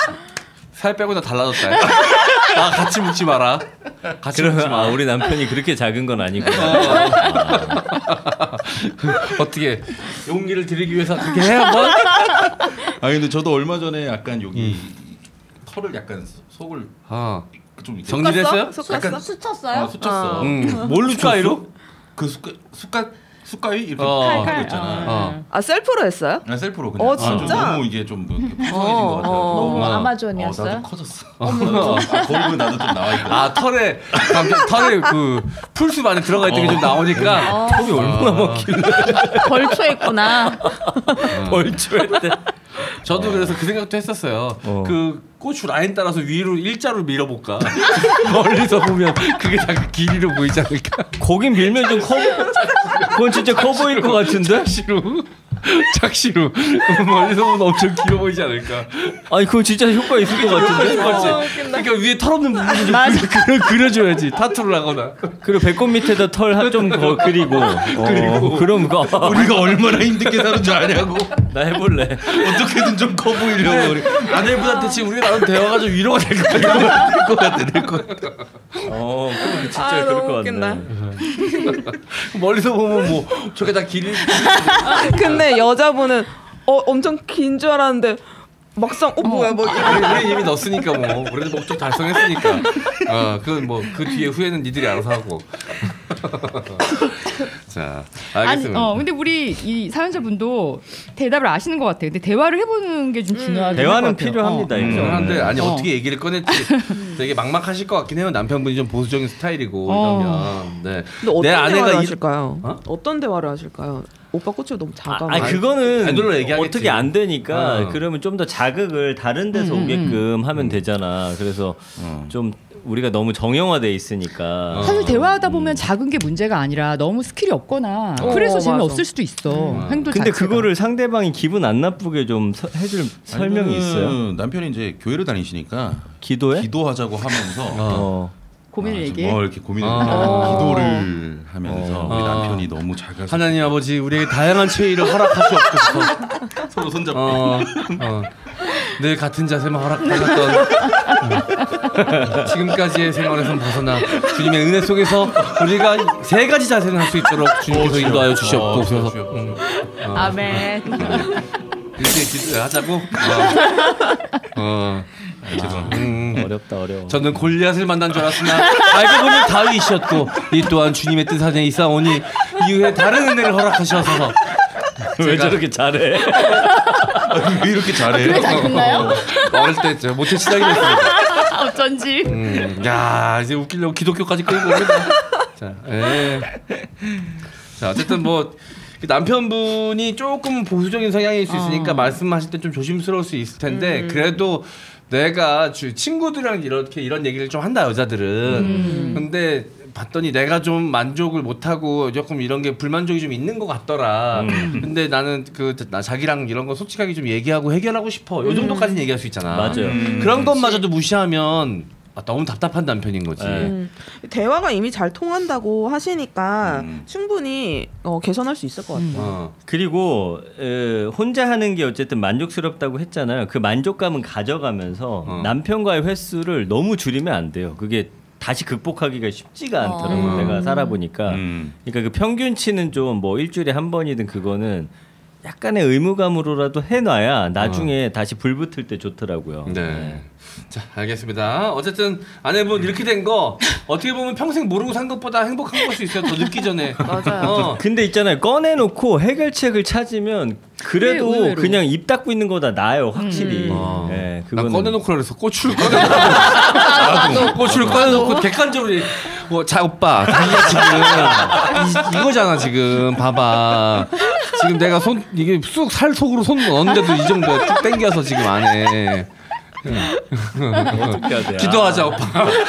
살 빼고 다 달라졌다. 아, 같이 묻지 마라. 같이 묻지 그러면 마. 아, 우리 남편이 그렇게 작은 건 아니구나. 어. 어떻게 용기를 드리기 위해서 그렇게 해 한번? 아 근데 저도 얼마 전에 약간 여기 털을 약간 속을 아 좀 이렇게 정리를 했어요? 섞었어? 수쳤어요? 어, 수쳤어. 음, 뭘로 숟가위로? 그 숟가 숟가 숟가위 이렇게 어. 하고 있잖아. 어. 아 셀프로 했어요? 아, 셀프로 그냥. 어, 아, 좀 진짜? 너무 이게 좀 푸성해진 것 어, 같아요. 어. 너무 어. 아마존이었어요? 어, 나도 커졌어. 아, 거기 나도 좀 나와 있고. 아 털에 감정, 털에 그 풀숲 안에 들어가 있던 게 좀 나오니까 턱이 얼마나 막히는 벌초했구나. 벌초했대. 저도 그래서 그 생각도 했었어요. 어. 그 고추 라인 따라서 위로 일자로 밀어볼까. 멀리서 보면 그게 다 그 길이로 보이지 않을까. 거긴 밀면 좀 커. 그건 진짜 커 보일 것 같은데? 착시로 착시로 멀리서 보면 엄청 길어 보이지 않을까. 아니 그건 진짜 효과 있을 것 같은데? 맞지? 그러니까 위에 털 없는 부분을 좀 그려, 그려줘야지 타투를 하거나. 그리고 배꼽 밑에다 털 좀 그리고. 그리고. 그럼 그, 우리가 얼마나 힘들게 사는 줄 아냐고. 나 해볼래. 어떻게든 좀 커 보이려고. 우리. 아내분한테 지금 우리가 나눈 대화가 좀 위로가 될 것 같아. 될것 같아, 될것 같아. 어, 그럼 진짜 아, 그럴 너무 것 웃긴다. 같네. 멀리서 보면 뭐 저게 다 길이. 근데 여자분은 어 엄청 긴 줄 알았는데 막상 어 뭐야 뭐 우리, 우리 이미 넣었으니까 뭐 우리도 목적 달성했으니까. 어 그건 뭐 그 뒤에 후회는 니들이 알아서 하고. 자 아니, 알겠습니다. 어, 근데 우리 이 사연자분도 대답을 아시는 것 같아요. 근데 대화를 해보는 게 좀 중요하긴 대화는 할것 같아요. 필요합니다. 어. 이거. 한데 아니 어. 어떻게 얘기를 꺼냈지 되게 막막하실 것 같긴 해요. 남편분이 좀 보수적인 스타일이고 어. 이러면. 네. 근데 어떤 내 아내가 대화를 이- 하실까요? 어? 어떤 대화를 하실까요? 오빠 꼬치가 너무 작아. 아, 아니 그거는 애들로 얘기하겠지. 어떻게 안 되니까 어. 그러면 좀 더 자극을 다른 데서 음, 음, 오게끔 하면 되잖아. 그래서 어. 좀 우리가 너무 정형화돼 있으니까. 사실 대화하다 보면 작은 게 문제가 아니라 너무 스킬이 없거나 어, 그래서 맞아. 재미없을 수도 있어. 행동 근데 자체가. 그거를 상대방이 기분 안 나쁘게 좀 서- 해줄 설명이 아니, 있어요. 그 남편이 이제 교회를 다니시니까 기도해? 기도하자고 하면서 어. 고민을 아, 좀 얘기해. 뭐 이렇게 고민을 어. 하다가 기도를 하면서 어. 우리 어. 남편이 너무 작아서 하나님 아버지 우리에게 다양한 체위를 허락하시옵소서. 서로 손잡고 어, 어. 늘 같은 자세만 허락하셨던 음. 지금까지의 생활에선 벗어나 주님의 은혜 속에서 우리가 세 가지 자세는 할 수 있도록 주님께서 인도하여 주시옵소서. 음. 어. 아멘. 이렇게 기도하자고. 어. 어. 죄송. 음. 어렵다 어려워. 저는 골리앗을 만난 줄 알았으나 알고 보니 다윗이었고 이 또한 주님의 뜻 안에 있사오니 이후에 다른 은혜를 허락하셔서 왜 저렇게 잘해? 왜 이렇게 잘해? 그래 잘 됐나요? 어릴 때 저 모태 시작이 됐습니다. 어쩐지. 음, 야 이제 웃기려고 기독교까지 끌고 옵니다. 자, 에. 자 어쨌든 뭐 남편분이 조금 보수적인 성향일 수 있으니까 어. 말씀하실 때 좀 조심스러울 수 있을 텐데 음. 그래도 내가 주, 친구들이랑 이렇게 이런 얘기를 좀 한다 여자들은. 음. 근데 봤더니 내가 좀 만족을 못하고 조금 이런 게 불만족이 좀 있는 것 같더라. 음. 근데 나는 그 나 자기랑 이런 거 솔직하게 좀 얘기하고 해결하고 싶어. 요 정도까지는 얘기할 수 있잖아. 맞아요. 음. 그런 것마저도 무시하면 아, 너무 답답한 남편인 거지. 네. 음, 대화가 이미 잘 통한다고 하시니까 음. 충분히 어, 개선할 수 있을 것 같아요. 어. 그리고 에, 혼자 하는 게 어쨌든 만족스럽다고 했잖아요. 그 만족감은 가져가면서 어. 남편과의 횟수를 너무 줄이면 안 돼요. 그게 다시 극복하기가 쉽지가 않더라고요. 어. 내가 살아보니까. 음. 그러니까 그 평균치는 좀 뭐 일주일에 한 번이든 그거는 약간의 의무감으로라도 해놔야 나중에 다시 불 붙을 때 좋더라고요. 네. 자, 알겠습니다. 어쨌든 아내분 이렇게 된 거 어떻게 보면 평생 모르고 산 것보다 행복한 걸 수 있어요. 더 늦기 전에. 맞아요. 어. 근데 있잖아요. 꺼내놓고 해결책을 찾으면 그래도 네, 의외로. 그냥 입 닫고 있는 거보다 나아요. 확실히. 음. 어. 네, 난 그거는- 꺼내놓고 그래서 고추를 꺼내놓고 고추를 꺼내놓고 객관적으로 뭐, 자 오빠 자기가 지금 이, 이거잖아 지금 봐봐 지금 내가 손 이게 쑥 살 속으로 손 넣었는데도 이 정도야 쭉 당겨서 지금 안해 어떻게 해야 돼? 기도하자 오빠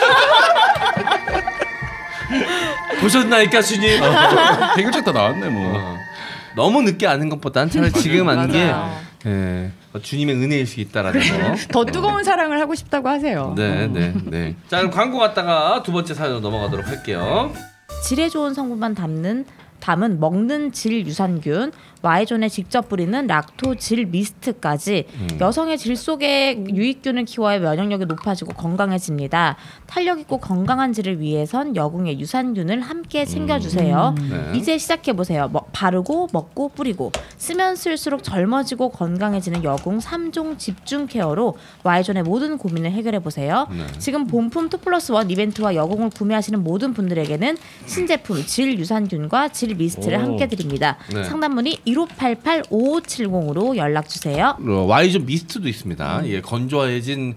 보셨나이까 주님 해결책 다 나왔네 뭐. 어. 너무 늦게 아는 것보단 차라리 지금 아는 게 맞아요. 예, 주님의 은혜일 수 있다라는 거. 더 뜨거운 사랑을 하고 싶다고 하세요. 네, 네, 네. 자, 그럼 광고 갔다가 두 번째 사연으로 넘어가도록 할게요. 질에 좋은 성분만 담는 담은 먹는 질 유산균 Y존에 직접 뿌리는 락토질 미스트까지 음. 여성의 질 속에 유익균을 키워야 면역력이 높아지고 건강해집니다. 탄력 있고 건강한 질을 위해선 여궁의 유산균을 함께 챙겨주세요. 네. 이제 시작해보세요. 뭐, 바르고 먹고 뿌리고 쓰면 쓸수록 젊어지고 건강해지는 여궁 삼 종 집중 케어로 Y존의 모든 고민을 해결해보세요. 네. 지금 본품 이 플러스 일 이벤트와 여궁을 구매하시는 모든 분들에게는 신제품 질 유산균과 질 미스트를 오. 함께 드립니다. 네. 상담 문의 일오팔팔 오오칠공으로 연락주세요. 어, Y존 미스트도 있습니다. 예, 건조해진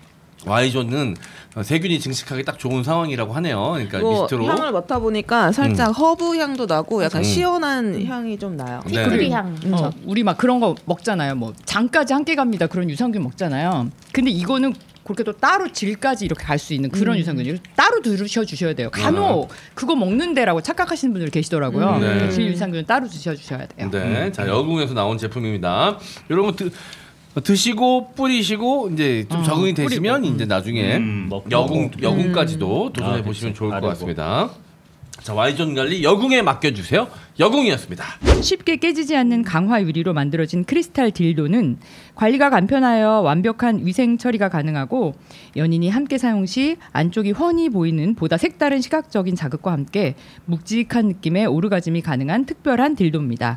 Y존은 세균이 증식하기 딱 좋은 상황이라고 하네요. 그러니까 이거 미스트로. 향을 맡아 보니까 살짝 허브 향도 나고 약간 음. 시원한 향이 좀 나요. 네. 피크리 향. 어, 우리 막 그런 거 먹잖아요. 뭐 장까지 함께 갑니다. 그런 유산균 먹잖아요. 근데 이거는 그렇게 또 따로 질까지 이렇게 갈 수 있는 그런 음. 유산균을 따로 드셔 주셔야 돼요. 간혹 그거 먹는데라고 착각하시는 분들 계시더라고요. 음. 네. 질 유산균은 따로 드셔 주셔야 돼요. 네, 자 여궁에서 나온 제품입니다. 여러분 드, 드시고 뿌리시고 이제 좀 음, 적응이 되시면 뿌리고. 이제 나중에 음, 먹고. 여궁 여궁까지도 도전해 아, 보시면 그치. 좋을 것 바르고. 같습니다. 자 Y존 관리 여궁에 맡겨주세요. 여궁이었습니다. 쉽게 깨지지 않는 강화 유리로 만들어진 크리스탈 딜도는 관리가 간편하여 완벽한 위생 처리가 가능하고 연인이 함께 사용 시 안쪽이 훤히 보이는 보다 색다른 시각적인 자극과 함께 묵직한 느낌의 오르가즘이 가능한 특별한 딜도입니다.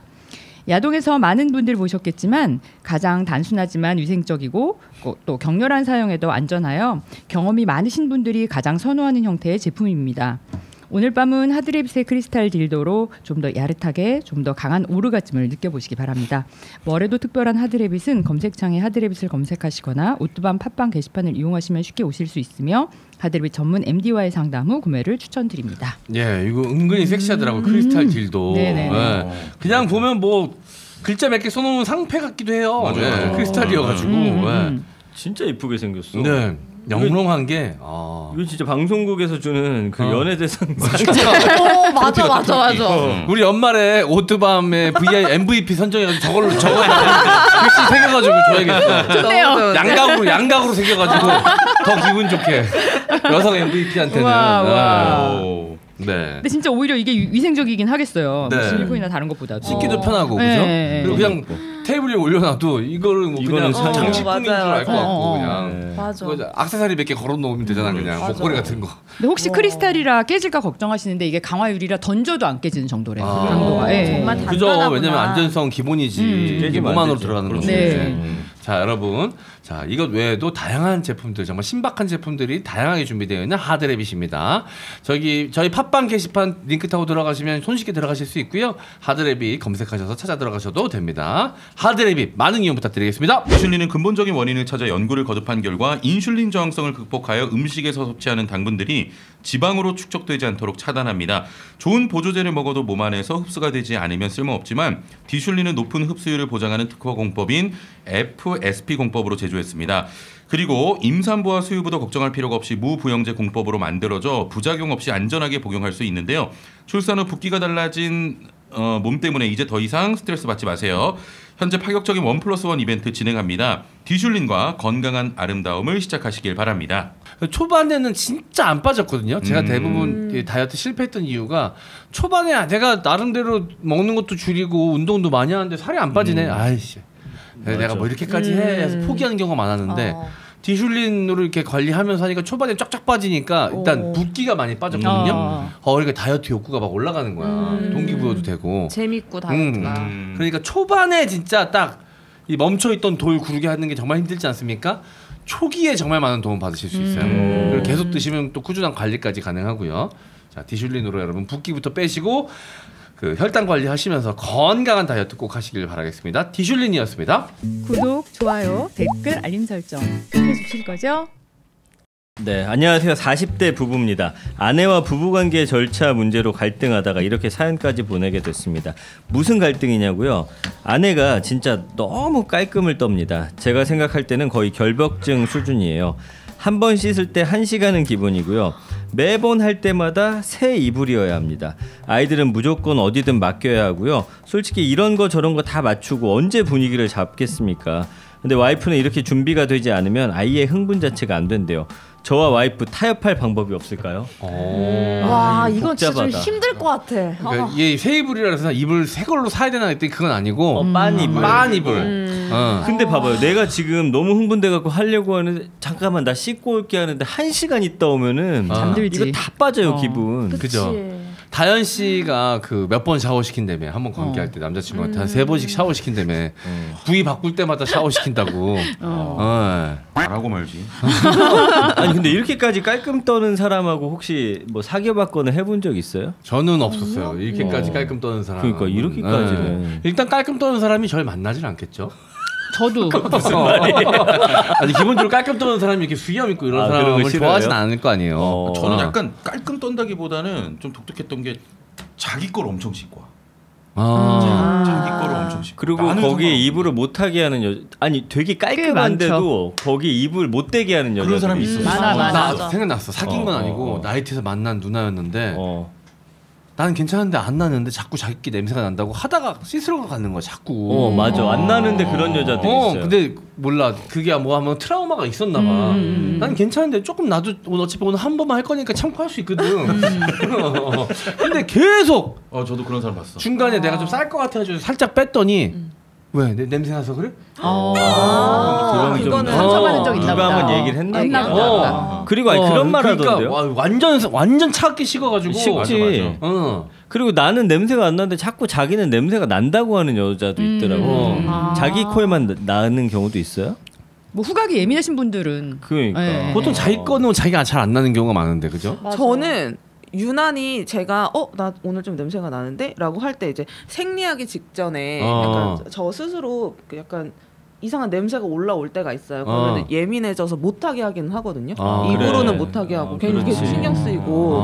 야동에서 많은 분들 보셨겠지만 가장 단순하지만 위생적이고 또 격렬한 사용에도 안전하여 경험이 많으신 분들이 가장 선호하는 형태의 제품입니다. 오늘 밤은 하드레빗의 크리스탈 딜도로 좀 더 야릇하게 좀 더 강한 오르가즘을 느껴보시기 바랍니다. 뭐래도 특별한 하드레빗은 검색창에 하드레빗을 검색하시거나 오뚜밤 팟빵 게시판을 이용하시면 쉽게 오실 수 있으며 하드레빗 전문 엠디와의 상담 후 구매를 추천드립니다. 예, 이거 은근히 섹시하더라고요. 크리스탈 딜도. 네네네. 예. 그냥 보면 뭐 글자 몇 개 써놓은 상패 같기도 해요. 맞아요. 예, 맞아요. 크리스탈이어가지고. 음, 음, 예. 음. 진짜 이쁘게 생겼어. 네, 영롱한 게. 아. 이거 진짜 방송국에서 주는 그 어. 연예대상 상. 오 맞아 맞아 맞아. 어. 우리 연말에 오트밤의 브이아이 엠브이피 선정해가지고 저걸로 저거 글씨 새겨가지고 줘야겠어. 좋네요. 양각으로 양각으로 새겨가지고 더 기분 좋게 여성 엠브이피한테는. 우와, 우와. 네. 네. 근데 진짜 오히려 이게 위- 위생적이긴 하겠어요. 네. 실리콘이나 다른 것보다도. 씻기도 편하고 네, 그죠? 네, 그리고 네. 그냥 테이블 위에 올려놔도 이거를 뭐 이거는 그냥 사냥. 장식품인 줄 어, 맞아요, 알 것 같고 맞아요. 그냥 네. 맞아. 그거 악세사리 몇 개 걸어 놓으면 되잖아 그냥 맞아. 목걸이 같은 거. 근데 혹시 크리스탈이라 깨질까 걱정하시는데 이게 강화 유리라 던져도 안 깨지는 정도래요. 아. 강도가. 예. 정말 그죠? 단단하구나. 왜냐면 안전성 기본이지. 음. 이게 깨지면 몸 안 안으로 되지. 들어가는 그렇죠. 거지. 네. 음. 자 여러분, 자 이것 외에도 다양한 제품들 정말 신박한 제품들이 다양하게 준비되어 있는 하드레빗입니다. 저기 저희 팟빵 게시판 링크 타고 들어가시면 손쉽게 들어가실 수 있고요. 하드레빗 검색하셔서 찾아 들어가셔도 됩니다. 하드레빗 많은 이용 부탁드리겠습니다. 인슐린은 근본적인 원인을 찾아 연구를 거듭한 결과 인슐린 저항성을 극복하여 음식에서 섭취하는 당분들이 지방으로 축적되지 않도록 차단합니다. 좋은 보조제를 먹어도 몸 안에서 흡수가 되지 않으면 쓸모없지만 디슐린은 높은 흡수율을 보장하는 특허 공법인 에프에스피 공법으로 제조했습니다. 그리고 임산부와 수유부도 걱정할 필요가 없이 무부영제 공법으로 만들어져 부작용 없이 안전하게 복용할 수 있는데요. 출산 후 붓기가 달라진 어, 몸 때문에 이제 더 이상 스트레스 받지 마세요. 현재 파격적인 원 플러스 원 이벤트 진행합니다. 디슐린과 건강한 아름다움을 시작하시길 바랍니다. 초반에는 진짜 안 빠졌거든요. 제가 음. 대부분 이 다이어트 실패했던 이유가 초반에 내가 나름대로 먹는 것도 줄이고 운동도 많이 하는데 살이 안 빠지네. 음. 아이씨, 내가 뭐 이렇게까지 해 해서 포기하는 경우가 많았는데 어. 디슐린으로 이렇게 관리하면서 하니까 초반에 쫙쫙 빠지니까 일단 오. 붓기가 많이 빠졌거든요. 어. 어, 그러니까 다이어트 욕구가 막 올라가는 거야. 음. 동기부여도 되고. 재밌고 다이어트가. 음. 그러니까 초반에 진짜 딱 이 멈춰있던 돌 구르게 하는 게 정말 힘들지 않습니까? 초기에 정말 많은 도움 받으실 수 있어요. 음. 그리고 계속 드시면 또 꾸준한 관리까지 가능하고요. 자, 디슐린으로 여러분 붓기부터 빼시고 그 혈당 관리하시면서 건강한 다이어트 꼭 하시길 바라겠습니다. 디슐린이었습니다. 구독, 좋아요, 댓글, 알림 설정 해주실 거죠? 네, 안녕하세요. 사십 대 부부입니다. 아내와 부부관계 절차 문제로 갈등하다가 이렇게 사연까지 보내게 됐습니다. 무슨 갈등이냐고요? 아내가 진짜 너무 깔끔을 떱니다. 제가 생각할 때는 거의 결벽증 수준이에요. 한 번 씻을 때 한 시간은 기본이고요. 매번 할 때마다 새 이불이어야 합니다. 아이들은 무조건 어디든 맡겨야 하고요. 솔직히 이런 거 저런 거 다 맞추고 언제 분위기를 잡겠습니까? 근데 와이프는 이렇게 준비가 되지 않으면 아이의 흥분 자체가 안 된대요. 저와 와이프 타협할 방법이 없을까요? 어. 와 아, 이건 진짜 좀 복잡하다. 힘들 것 같아. 그러니까 어. 얘 새 이불이라 해서 이불 새 걸로 사야 되나 했더니 그건 아니고 어, 빤 이불. 빤 이불. 음. 어. 근데 봐봐요. 내가 지금 너무 흥분돼 갖고 하려고 하는데 잠깐만 나 씻고 올게 하는데 한 시간 있다 오면은 아. 잠들지. 이거 다 빠져요 어. 기분. 그치. 그죠. 다현 씨가 그 몇 번 샤워 시킨다며 한 번 관계할 때 남자친구한테 한 세 번씩 샤워 시킨다며 부위 바꿀 때마다 샤워 시킨다고. 어. 말하고 말지. 아니 근데 이렇게까지 깔끔 떠는 사람하고 혹시 뭐 사귀어봤거나 해본 적 있어요? 저는 없었어요. 이렇게까지 어. 깔끔 떠는 사람. 그러니까 이렇게까지는. 일단 깔끔 떠는 사람이 절 만나질 않겠죠. 저도 아니 기본적으로 깔끔 떠는 사람이 이렇게 수염 있고 이런 아, 그런 거 사람을 싫어요? 좋아하진 않을 거 아니에요. 어. 저는 어. 약간 깔끔 떤다기보다는 좀 독특했던 게 자기 걸 엄청 씻고 와. 아. 자기 거를 엄청 씻고. 그리고 나는 거기에 상관없는데. 이불을 못하게 하는 여 아니 되게 깔끔한데도 거기 이불 못 대게 하는 여자 그런 사람이 있어요. 많아, 나 많아. 생각났어. 사귄 어, 건 어, 아니고 어. 나이트에서 만난 누나였는데 어. 나는 괜찮은데 안 나는데 자꾸 자기끼 냄새가 난다고 하다가 씻으러 가는 거야 자꾸. 어 맞아 안 나는데 그런 여자들이 어, 있어요. 근데 몰라 그게 뭐 하면 트라우마가 있었나 봐. 음. 난 괜찮은데 조금 나도 오늘 어차피 오늘 한 번만 할 거니까 참고할 수 있거든. 어, 근데 계속 어 저도 그런 사람 봤어. 중간에 내가 좀 쌀 것 같아가지고 살짝 뺐더니 왜 내 냄새 나서 그래? 어. 아, 그런 좀 그거는 상처받은 적 어. 있나 누가 보다. 한번 얘기를 했나 했나 보다. 보다. 어. 그리고 아니 어, 그런 말 그러니까 하던데요. 와, 완전 완전 차갑게 식어가지고. 식지. 맞아, 맞아. 어. 그리고 나는 냄새가 안 나는데 자꾸 자기는 냄새가 난다고 하는 여자도 있더라고. 음. 아. 자기 코에만 나- 나는 경우도 있어요? 뭐 후각이 예민하신 분들은 그러니까. 네. 보통 자기 거는 자기가 잘 안 나는 경우가 많은데 그죠? 저는 유난히 제가 어 나 오늘 좀 냄새가 나는데라고 할 때 이제 생리하기 직전에 어. 약간 저 스스로 그 약간 이상한 냄새가 올라올 때가 있어요. 그러면 어. 예민해져서 못하게 하기는 하거든요. 아, 입으로는 그래. 못하게 하고 아, 괜히 그렇지. 계속 신경 쓰이고.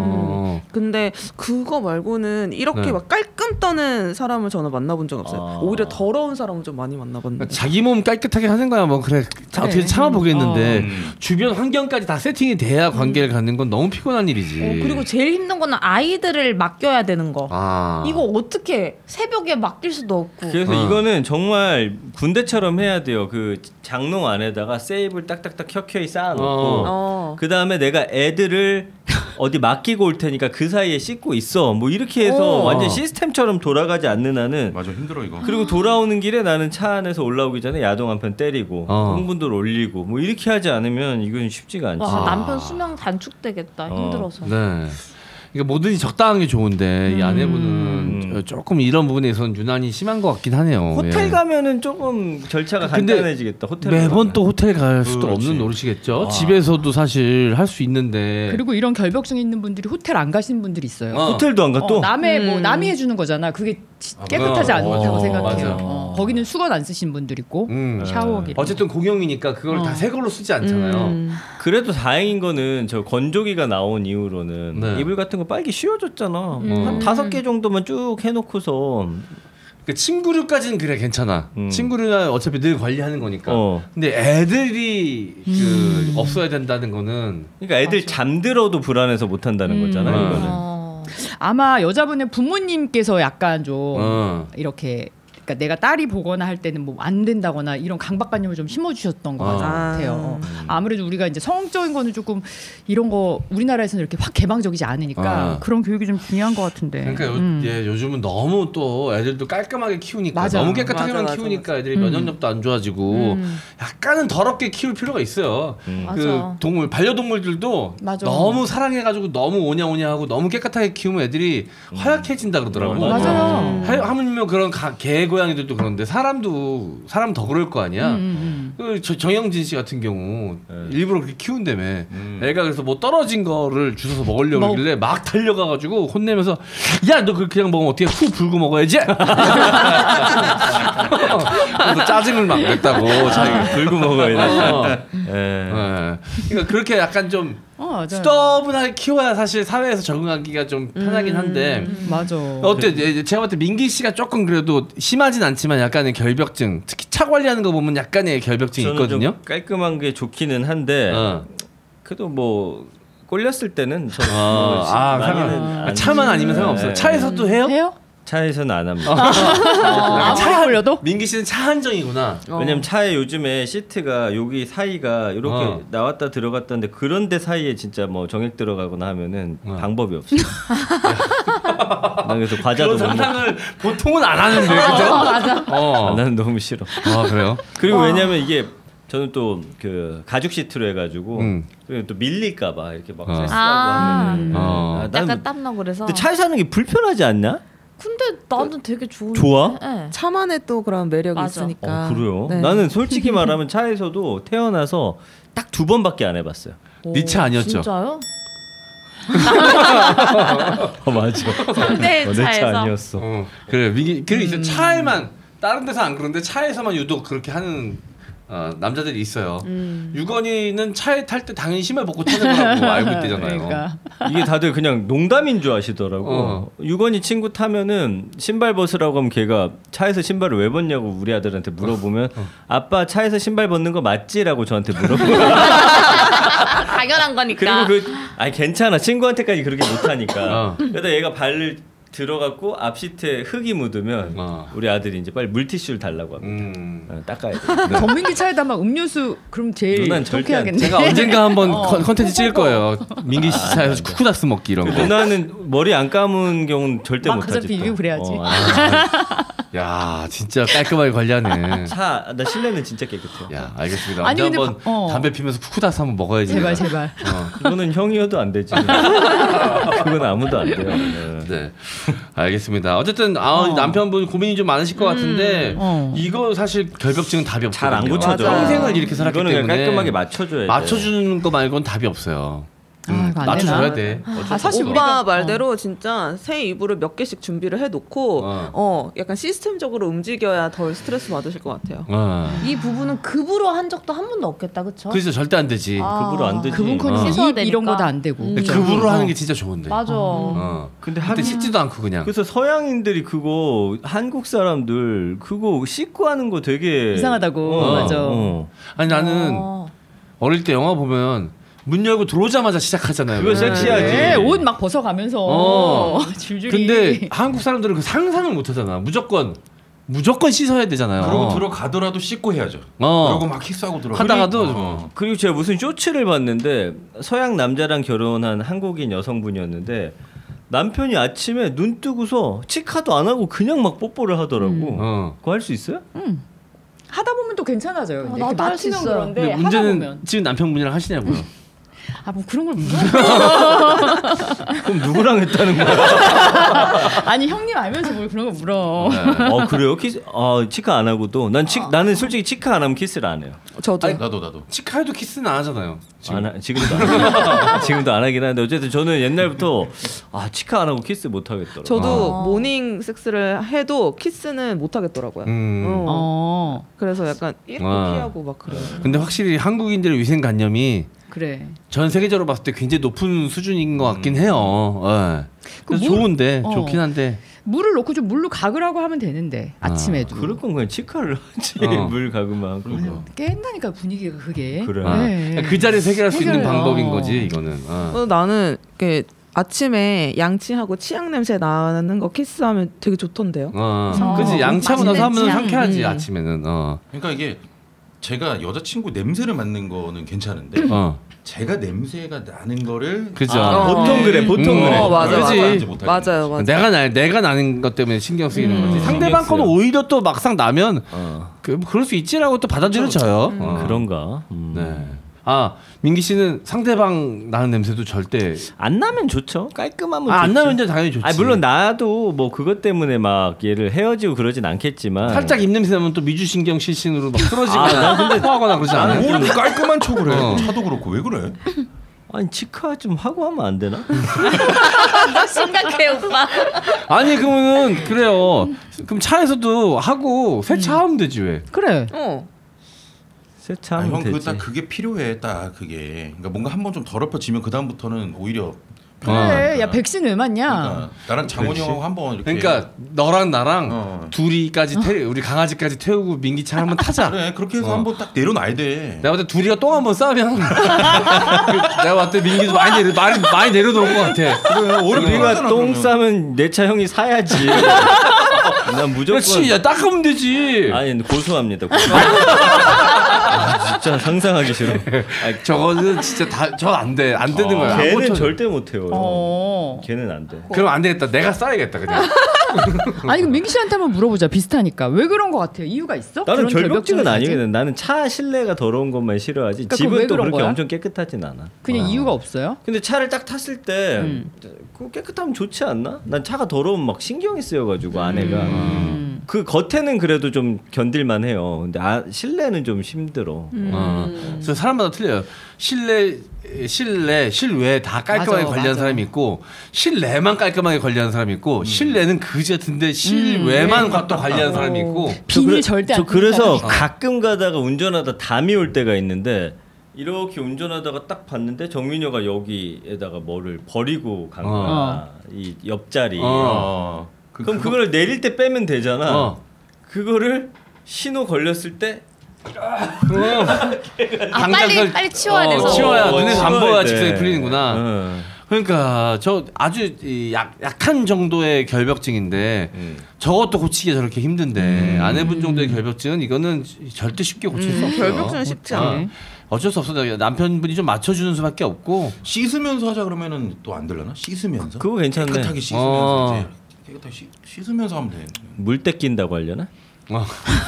어. 근데 그거 말고는 이렇게 네. 막 깔끔 떠는 사람을 저는 만나본 적 없어요. 아. 오히려 더러운 사람을 좀 많이 만나봤는데. 그러니까 자기 몸 깨끗하게 하는 거야 뭐 그래 자, 어떻게 그래. 참아보겠는데 음. 주변 환경까지 다 세팅이 돼야 관계를 갖는 건 너무 피곤한 일이지. 어, 그리고 제일 힘든 거는 아이들을 맡겨야 되는 거. 아. 이거 어떻게 새벽에 맡길 수도 없고. 그래서 어. 이거는 정말 군대처럼 해야 돼요. 그 장롱 안에다가 세이블 딱딱딱 켜켜이 쌓아놓고 어. 어. 그 다음에 내가 애들을 어디 맡기고 올 테니까 그 사이에 씻고 있어. 뭐 이렇게 해서 어. 완전 시스템처럼 돌아가지 않는 한은. 맞아 힘들어 이거. 그리고 돌아오는 길에 나는 차 안에서 올라오기 전에 야동 한 편 때리고 어. 흥분도를 올리고 뭐 이렇게 하지 않으면 이건 쉽지가 않지. 와 아. 남편 수명 단축되겠다. 어. 힘들어서. 네. 그러니까 뭐든지 적당한 게 좋은데 이 아내분은 음. 조금 이런 부분에서는 유난히 심한 것 같긴 하네요. 호텔 예. 가면은 조금 절차가 근데 간단해지겠다. 호텔 매번 또 호텔 갈 수도 그렇지. 없는 노릇이겠죠. 아. 집에서도 사실 할 수 있는데. 그리고 이런 결벽증 있는 분들이 호텔 안 가시는 분들이 있어요. 어. 호텔도 안 가 또. 어, 남의 뭐 음. 남이 해주는 거잖아. 그게 지- 깨끗하지 아, 않다고 어, 생각해요. 맞아. 어, 거기는 수건 안 쓰신 분들 있고 음. 샤워기. 어쨌든 공용이니까 그걸 어. 다 새 걸로 쓰지 않잖아요. 음. 그래도 다행인 거는 저 건조기가 나온 이후로는 네. 이불 같은 거 빨리 씌워줬잖아. 음. 한 다섯 개 정도만 쭉 해놓고서. 그 침구류까지는 그래 괜찮아. 음. 침구류는 어차피 늘 관리하는 거니까. 어. 근데 애들이 음. 그 없어야 된다는 거는 그러니까 애들 잠들어도 불안해서 못 한다는 음. 거잖아. 음. 이거는. 어. 아마 여자분의 부모님께서 약간 좀 어. 이렇게 그러니까 내가 딸이 보거나 할 때는 뭐 안 된다거나 이런 강박관념을 좀 심어주셨던 것 아. 같아요. 아무래도 우리가 이제 성적인 거는 조금 이런 거 우리나라에서는 이렇게 확 개방적이지 않으니까 아. 그런 교육이 좀 중요한 것 같은데. 그러니까 요, 음. 예, 요즘은 너무 또 애들도 깔끔하게 키우니까 맞아. 너무 깨끗하게만 맞아, 맞아, 키우니까 맞아. 애들이 음. 면역력도 안 좋아지고 음. 약간은 더럽게 키울 필요가 있어요. 음. 맞아. 그 동물 반려동물들도 맞아. 너무 사랑해가지고 너무 오냐오냐하고 너무 깨끗하게 키우면 애들이 허약해진다 그러더라고. 어, 맞아요. 하- 하물며 그런 가, 개 고양이들도 그런데 사람도 사람 더 그럴 거 아니야. 음, 음, 그 저, 정영진 씨 같은 경우 네. 일부러 그렇게 키운다며. 음. 애가 그래서 뭐 떨어진 거를 주워서 먹으려고 먹- 그러길래 막 달려가가지고 혼내면서 야 너 그렇게 그냥 먹으면 어떻게 후 불고 먹어야지. 그래서 짜증을 막 냈다고 자기가. 불고 먹어야 돼. 어. 예. 예. 그러니까 그렇게 약간 좀 어, 맞아요. 스터분하게 키워야 사실 사회에서 적응하기가 좀 편하긴 한데 맞아. 어때? 예, 제가 봤을 때 민기 씨가 조금 그래도 심하진 않지만 약간의 결벽증, 특히 차 관리하는 거 보면 약간의 결벽증이 저는 있거든요. 좀 깔끔한 게 좋기는 한데 어. 그래도 뭐 꼴렸을 때는 저 어, 아, 상관- 안 차만 아니면 상관없어요. 네. 차에서도 해요? 해요? 차에서는 안 합니다. 약간 차, 올려도? 민기 씨는 차 한정이구나. 어. 왜냐면 차에 요즘에 시트가 여기 사이가 이렇게 어. 나왔다 들어갔다는데 그런데 사이에 진짜 뭐 정액 들어가거나 하면은 어. 방법이 없어. 나 그래서 과자도 그런 못 먹. 상상을 보통은 안 하는데 그죠? 맞아. 어. 나는 너무 싫어. 아 그래요? 그리고 왜냐면 이게 저는 또 그 가죽 시트로 해가지고 음. 그리고 또 밀릴까봐 이렇게 막 어. 세수하고 아. 하면은. 어. 아, 나는 약간 땀나고 그래서. 근데 차에 사는 게 불편하지 않냐? 근데 나는 되게 좋은데. 좋아? 네. 차만의 또 그런 매력이 맞아. 있으니까. 어, 그래요? 네. 나는 솔직히 말하면 차에서도 태어나서 딱 두 번밖에 안 해봤어요. 네 차 아니었죠? 진짜요? 어, 맞아. 상대 어, 내 차 차에서. 아니었어. 어. 그래 민기 그래 음. 있어 차에만 다른 데서 안 그런데 차에서만 유독 그렇게 하는 어, 남자들이 있어요. 음. 유건이는 차에 탈 때 당연히 신발 벗고 타는 거라고 알고 있대잖아요. 그러니까. 이게 다들 그냥 농담인 줄 아시더라고. 어. 유건이 친구 타면은 신발 벗으라고 하면 걔가 차에서 신발을 왜 벗냐고 우리 아들한테 물어보면 어. 아빠 차에서 신발 벗는 거 맞지라고 저한테 물어보고 당연한 거니까. 그리고 그 아니 괜찮아 친구한테까지 그렇게 못하니까 어. 그러다 얘가 발을 들어갔고 앞 시트에 흙이 묻으면 어. 우리 아들이 이제 빨리 물티슈를 달라고 합니다. 음. 어, 닦아야 돼. 전민기 차에다 막 음료수 그럼 제일 누난 절대 안 통쾌하겠네. 제가 언젠가 한번 어. 컨- 컨텐츠 찍을 거예요. 민기 씨 차에서 쿠쿠다스 먹기 이런 거. 누나는 머리 안 감은 경우는 절대 막 못하지. 그저 비비고 또. 그래야지. 어, 안 야 진짜 깔끔하게 관리하네. 차, 나 실내는 진짜 깨끗해요. 야 알겠습니다. 아니, 언제 근데 한번 바- 어. 담배 피면서 쿠쿠다스 한번 먹어야지. 제발 내가. 제발. 어. 그거는 형이어도 안 되지. 그건 아무도 안 돼요. 네. 네, 알겠습니다. 어쨌든 아, 어. 남편분 고민이 좀 많으실 것 같은데 어. 이거 사실 결벽증은 답이 없거든요. 잘 안 고쳐져. 평생을 이렇게 살았기 이거는 그냥 때문에 깔끔하게 맞춰줘야 돼. 맞춰주는 거 말고는 답이 없어요. 아, 음, 이거 안 맞춰줘야 되나? 돼. 아, 사실 오빠 우리가 말대로 진짜 새 이불을 몇 개씩 준비를 해놓고 어. 어. 약간 시스템적으로 움직여야 덜 스트레스 받으실 것 같아요. 어. 이 부분은 급으로 한 적도 한 번도 없겠다, 그렇죠? 그래서 절대 안 되지. 아. 급으로 안 되지. 그분 어. 건 씻어야 입 이런 되니까. 거 다 안 되고. 음. 근데 그죠? 급으로 어. 하는 게 진짜 좋은데. 맞아. 어. 근데 근데 한 씻지도 않고 그냥. 그래서 서양인들이 그거 한국 사람들 그거 씻고 하는 거 되게 이상하다고. 어. 맞아. 어. 아니 나는 어. 어릴 때 영화 보면 문 열고 들어오자마자 시작하잖아요. 그거 섹시하지. 네, 옷 막 벗어가면서 어. 줄줄이. 근데 한국 사람들은 그 상상을 못 하잖아. 무조건 무조건 씻어야 되잖아요. 그러고 어. 들어가더라도 씻고 해야죠. 어. 그러고 막 키스하고 들어가. 하다가도 어. 뭐. 그리고 제가 무슨 쇼츠를 봤는데 서양 남자랑 결혼한 한국인 여성분이었는데 남편이 아침에 눈 뜨고서 치카도 안 하고 그냥 막 뽀뽀를 하더라고. 음. 어. 그거 할 수 있어요? 하다 보면 또 괜찮아져요. 어, 이렇게 나도 할수 맞추면 있어요. 그런데 근데 하다 문제는 보면 지금 남편분이랑 하시냐고요. 아 뭐 그런 걸 물어? 그럼 누구랑 했다는 거야? 아니 형님 알면서 뭘 그런 거 물어? 어 그래요? 키스 어 치카 안 하고도 난 치, 나는 솔직히 치카 안 하면 키스를 안 해요. 저도 나도 나도. 치카에도 키스는 안 하잖아요. 지금. 안 하, 지금도 안 하긴, 지금도 안 하긴 하는데 어쨌든 저는 옛날부터 아 치카 안 하고 키스 못 하겠더라고. 저도 어. 모닝 섹스를 해도 키스는 못 하겠더라고요. 음. 어. 어 그래서 약간 이렇게 아. 피하고 막 그래요. 근데 확실히 한국인들의 위생관념이 그래. 전 세계적으로 봤을 때 굉장히 높은 수준인 것 같긴 해요. 예. 그 그래서 물- 좋은데 어. 좋긴 한데. 물을 넣고 좀 물로 가글하고 하면 되는데 아침에도. 그럴 건 그냥 치카를 하지 어. 물 가그만 하고. 아유, 깬다니까 분위기가 그게. 그래. 아, 네. 그 자리에서 해결할 수 있는 해결해요. 방법인 거지 이거는. 어. 어, 나는 이렇게 아침에 양치하고 치약 냄새 나는 거 키스하면 되게 좋던데요. 어. 어. 그지 양치하고 나서 하면 맛있는 상쾌하지 음. 아침에는. 어. 그러니까 이게 제가 여자친구 냄새를 맡는 거는 괜찮은데 어. 제가 냄새가 나는 거를 그죠. 아, 어. 보통 그래 보통 음. 그래. 어 맞아 그지. 맞아 맞아요 맞아. 내가 나 내가 나는 것 때문에 신경 쓰이는 음. 거지. 상대방 신경 거는 쓰여. 오히려 또 막상 나면 어. 그, 뭐 그럴 수 있지라고 또 받아들여져요. 음. 어. 그런가. 음. 네. 아 민기 씨는 상대방 나는 냄새도 절대 안 나면 좋죠. 깔끔하면. 아, 안 좋지. 나면 이제 당연히 좋지. 아 물론 나도 뭐 그것 때문에 막 얘를 헤어지고 그러진 않겠지만 살짝 입 냄새 나면 또 미주신경 실신으로 막 쓰러지거나 아, 근데 토하거나 그러지 않아요? 뭐 이렇게 깔끔한 척을 해. 어. 차도 그렇고 왜 그래? 아니 치카 좀 하고 하면 안 되나? 심각해 오빠. 아니 그러면은 그래요. 그럼 차에서도 하고 세차하면 되지 왜? 그래. 어. 아, 세차하면 형 그거 되지. 딱 그게 필요해 딱 그게. 그러니까 뭔가 한번 좀 더럽혀지면 그 다음부터는 오히려 그래. 편하니까. 야 백신 왜 맞냐? 그러니까 나랑 장원이 그렇지. 형하고 한번 이렇게. 그러니까 너랑 나랑 어. 둘이까지 태, 우리 강아지까지 태우고 민기 차 한번 타자. 그래 그렇게 해서 어. 한번 딱 내려놔야 돼. 내가 볼때 둘이가 똥 한번 싸면 그 내가 봤을 때 민기도 많이 내려 많이 많이 내려놓을 것 같아. 그래 오래 우리가 똥 싸면 내 차 형이 사야지. 난 무조건 그렇지, 야 닦으면 되지. 아니 고소합니다. 고소. 아, 진짜 상상하기 싫어. 아니, 저거는 진짜 다저안 돼, 안 되는 어, 거야. 걔는 아무튼. 절대 못해요. 어. 걔는 안 돼. 그럼 안 되겠다. 내가 싸야겠다 그냥. 아니 그럼 민기 씨한테 한번 물어보자. 비슷하니까 왜 그런 것 같아요? 이유가 있어? 나는 그런 결벽증은 결벽증을 아니거든. 나는 차 실내가 더러운 것만 싫어하지. 그러니까 집은 왜 또 그런 그렇게 거야? 엄청 깨끗하진 않아. 그냥 어. 이유가 없어요? 근데 차를 딱 탔을 때 음. 그거 깨끗하면 좋지 않나? 난 차가 더러우면 막 신경이 쓰여가지고 아내가 음. 그 겉에는 그래도 좀 견딜만 해요. 근데 아, 실내는 좀 힘들어. 음. 어. 그래서 사람마다 틀려요. 실내, 실내, 실외 다 깔끔하게 맞아, 관리하는 맞아. 사람이 있고 실내만 깔끔하게 관리하는 사람이 있고 실내는 그지 같은데 실외만 또 관리하는 사람이 있고. 비닐 그래- 절대 저 안 그래서 뜯어요. 가끔 가다가 운전하다 담이 올 때가 있는데 이렇게 운전하다가 딱 봤는데 정민여가 여기에다가 뭐를 버리고 간 거야. 어. 이 옆자리. 어. 그- 그럼 그거- 그걸 내릴 때 빼면 되잖아. 어. 그거를 신호 걸렸을 때 아, 당장 빨리 그걸- 빨리 치워야 어, 돼서. 치워야 어, 눈에서 안 치워야 보여야 돼. 직성이 풀리는구나. 어. 그러니까 저 아주 이 약, 약한 정도의 결벽증인데 음. 저것도 고치기 저렇게 힘든데 아내분 정도의 결벽증은 이거는 절대 쉽게 고칠 수 없어요. 결벽증은 쉽지 어. 않아. 어쩔 수 없어. 남편분이 좀 맞춰주는 수밖에 없고. 씻으면서 하자 그러면은 또 안 되려나? 씻으면서? 그거 괜찮네. 깨끗하게 씻으면서 어. 이제 깨끗하게 씻, 씻으면서 하면 돼. 물 떼낀다고 하려나? 어.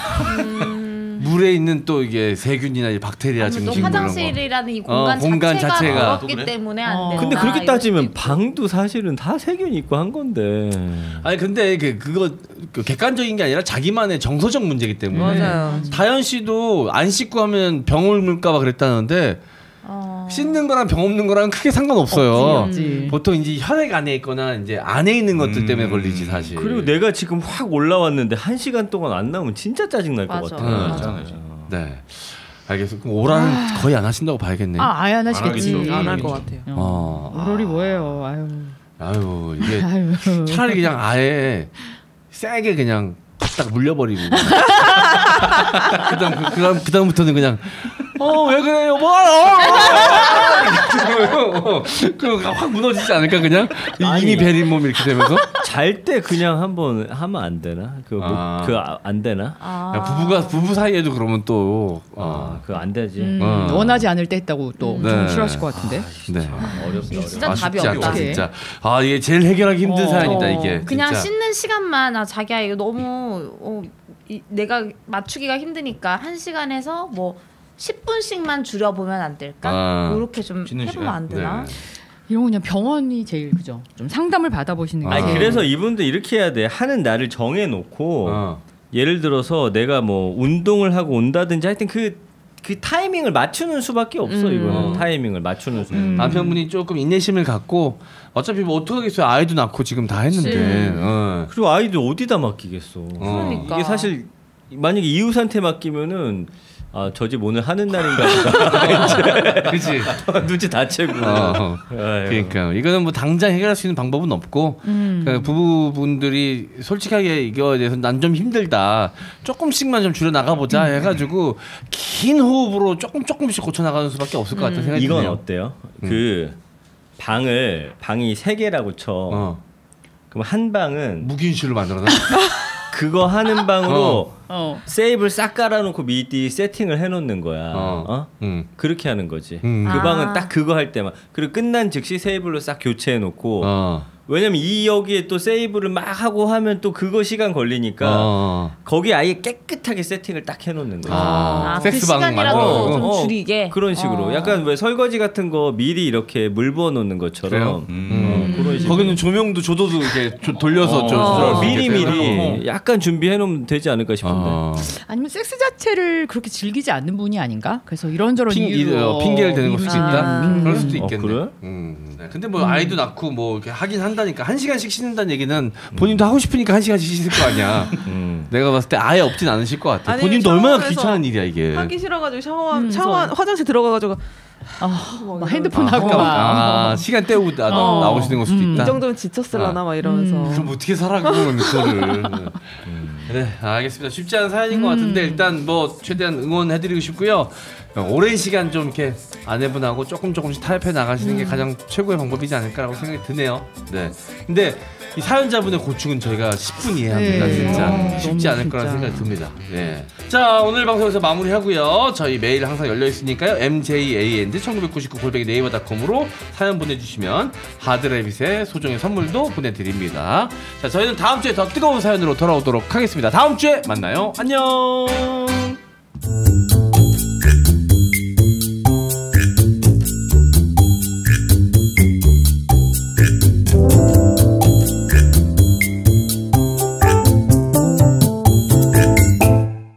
물에 있는 또 이게 세균이나 이 박테리아 아니면 또 증식 뭐 이런 거. 화장실이라는 이 어, 공간, 공간 자체가, 자체가. 그렇기 아, 그래? 때문에 안 어. 된다. 근데 그렇게 이럴 따지면 수도 있고. 방도 사실은 다 세균이 있고 한 건데. 아니 근데 그 그거 그 객관적인 게 아니라 자기만의 정서적 문제이기 때문에. 맞아요. 다현 씨도 안 씻고 하면 병 옮을까 봐 그랬다는데 어. 씻는 거랑 병 없는 거랑 크게 상관없어요. 없지, 없지. 보통 이제 혈액 안에 있거나 이제 안에 있는 것들 때문에 음. 걸리지 사실. 그리고 내가 지금 확 올라왔는데 한 시간 동안 안 나오면 진짜 짜증 날 것 맞아. 같아. 응. 맞아. 네. 알겠어. 그럼 오라는 거의 안 하신다고 봐야겠네. 아 아예 안 하시겠지. 하겠죠. 안 할 알겠죠. 것 같아요. 어. 어. 오롤이 뭐예요? 아유. 아유 이게 아유. 차라리 그냥 아예 세게 그냥 딱 물려버리고. 그다음 그, 그다음 그다음부터는 그냥 어 왜 그래 여보. 그확 무너지지 않을까 그냥 아니. 이미 베린 몸 이렇게 되면서. 잘 때 그냥 한번 하면 안 되나? 아. 그그안 되나? 아. 야, 부부가 부부 사이에도 그러면 또 아, 어. 그거 안 되지. 음, 어. 원하지 않을 때 했다고 또 네. 좀 싫어하실 것 같은데. 네. 어렵다. 이거 어렵다. 진짜 아, 답이 쉽지 않다 없다. 진짜. 아 이게 제일 해결하기 힘든 어. 사연이다 어, 이게. 그냥 진짜. 씻는 시간만 아 자기야 이거 너무 어, 이, 내가 맞추기가 힘드니까 한 시간에서 뭐 십 분씩만 줄여 보면 안 될까? 아. 이렇게 좀 씻는 해보면 시간? 안 되나? 네. 이런 거 그냥 병원이 제일 그죠. 좀 상담을 받아보시는 게. 아. 아니 그래서 이분도 이렇게 해야 돼. 하는 날을 정해놓고 어. 예를 들어서 내가 뭐 운동을 하고 온다든지 하여튼 그, 그 타이밍을 맞추는 수밖에 없어. 음. 이거는 타이밍을 맞추는 수. 음. 남편분이 조금 인내심을 갖고 어차피 뭐 어떻게 하겠어요. 아이도 낳고 지금 다 했는데. 그치. 어. 그리고 아이들 어디다 맡기겠어. 그러니까. 이게 사실 만약에 이웃한테 맡기면은 아 저 집 오늘 하는 날인가 보다. 그치. 눈치 다 채고. 어. 아유. 그러니까 이거는 뭐 당장 해결할 수 있는 방법은 없고 음. 그러니까 부부분들이 솔직하게 이거에 대해서 난 좀 힘들다 조금씩만 좀 줄여 나가보자 해가지고 긴 호흡으로 조금 조금씩 고쳐 나가는 수밖에 없을 것 같은 생각이 이건 드네요. 어때요? 그 방을 방이 세 개라고 쳐. 어. 그럼 한 방은 무기인실로 만들어놔. 그거 하는 방으로 어. 세이브를 싹 깔아놓고 미리 세팅을 해놓는 거야. 어. 어? 음. 그렇게 하는 거지. 음. 그 아. 방은 딱 그거 할 때만. 그리고 끝난 즉시 세이브로 싹 교체해놓고. 어. 왜냐면 이 여기에 또 세이브를 막 하고 하면 또 그거 시간 걸리니까 어. 거기 아예 깨끗하게 세팅을 딱 해놓는 거야. 아, 아, 그 섹스 방 시간이라도 만들어. 좀 어, 줄이게. 그런 식으로. 어. 약간 왜 설거지 같은 거 미리 이렇게 물 부어 놓는 것처럼. 그래요? 음. 어, 그런 식으로. 거기는 조명도 조도도 이렇게 조- 돌려서 어, 좀 어, 조절할 수 미리 있게 미리 해놓고. 약간 준비해 놓으면 되지 않을까 싶은데. 어. 아니면 섹스 자체를 그렇게 즐기지 않는 분이 아닌가? 그래서 이런저런 핑, 이유로 어, 핑계를 대는 걸 수도 미루지. 있다. 음. 그럴 수도 어, 있겠네. 그래? 음. 네. 근데 뭐 아이도 낳고 뭐 이렇게 하긴 한다니까 한 시간씩 씻는다는 얘기는 본인도 하고 싶으니까 한 시간씩 씻을 거 아니야. 음. 내가 봤을 때 아예 없진 않으실 것 같아. 아니, 본인도 얼마나 샤워해서 귀찮은 일이야 이게. 하기 싫어가지고 샤워 음, 샤워 무서워. 화장실 들어가가지고 아, 뭐 막 이런- 핸드폰 아, 하고 아, 막. 아, 시간 때우고 나, 어. 나오시는 걸 수도 음. 있다. 이 정도면 지쳤을라나 막 이러면서 음. 그럼 어떻게 살아 그러면 그거를. 네, 알겠습니다. 쉽지 않은 사연인 것 같은데 일단 뭐 최대한 응원해드리고 싶고요. 오랜 시간 좀 이렇게 아내분하고 조금 조금씩 타협해 나가시는 게 가장 최고의 방법이지 않을까라고 생각이 드네요. 네. 근데 이 사연자분의 고충은 저희가 십분이 이해합니다. 네. 진짜 아, 쉽지 너무 않을 거라는 진짜. 생각이 듭니다. 네. 자, 오늘 방송에서 마무리하고요. 저희 메일 항상 열려 있으니까요. 엠제이에이엔디 천구백구십구 골뱅이 네이버닷컴으로 사연 보내주시면 하드레빗의 소정의 선물도 보내드립니다. 자, 저희는 다음 주에 더 뜨거운 사연으로 돌아오도록 하겠습니다. 다음 주에 만나요. 안녕.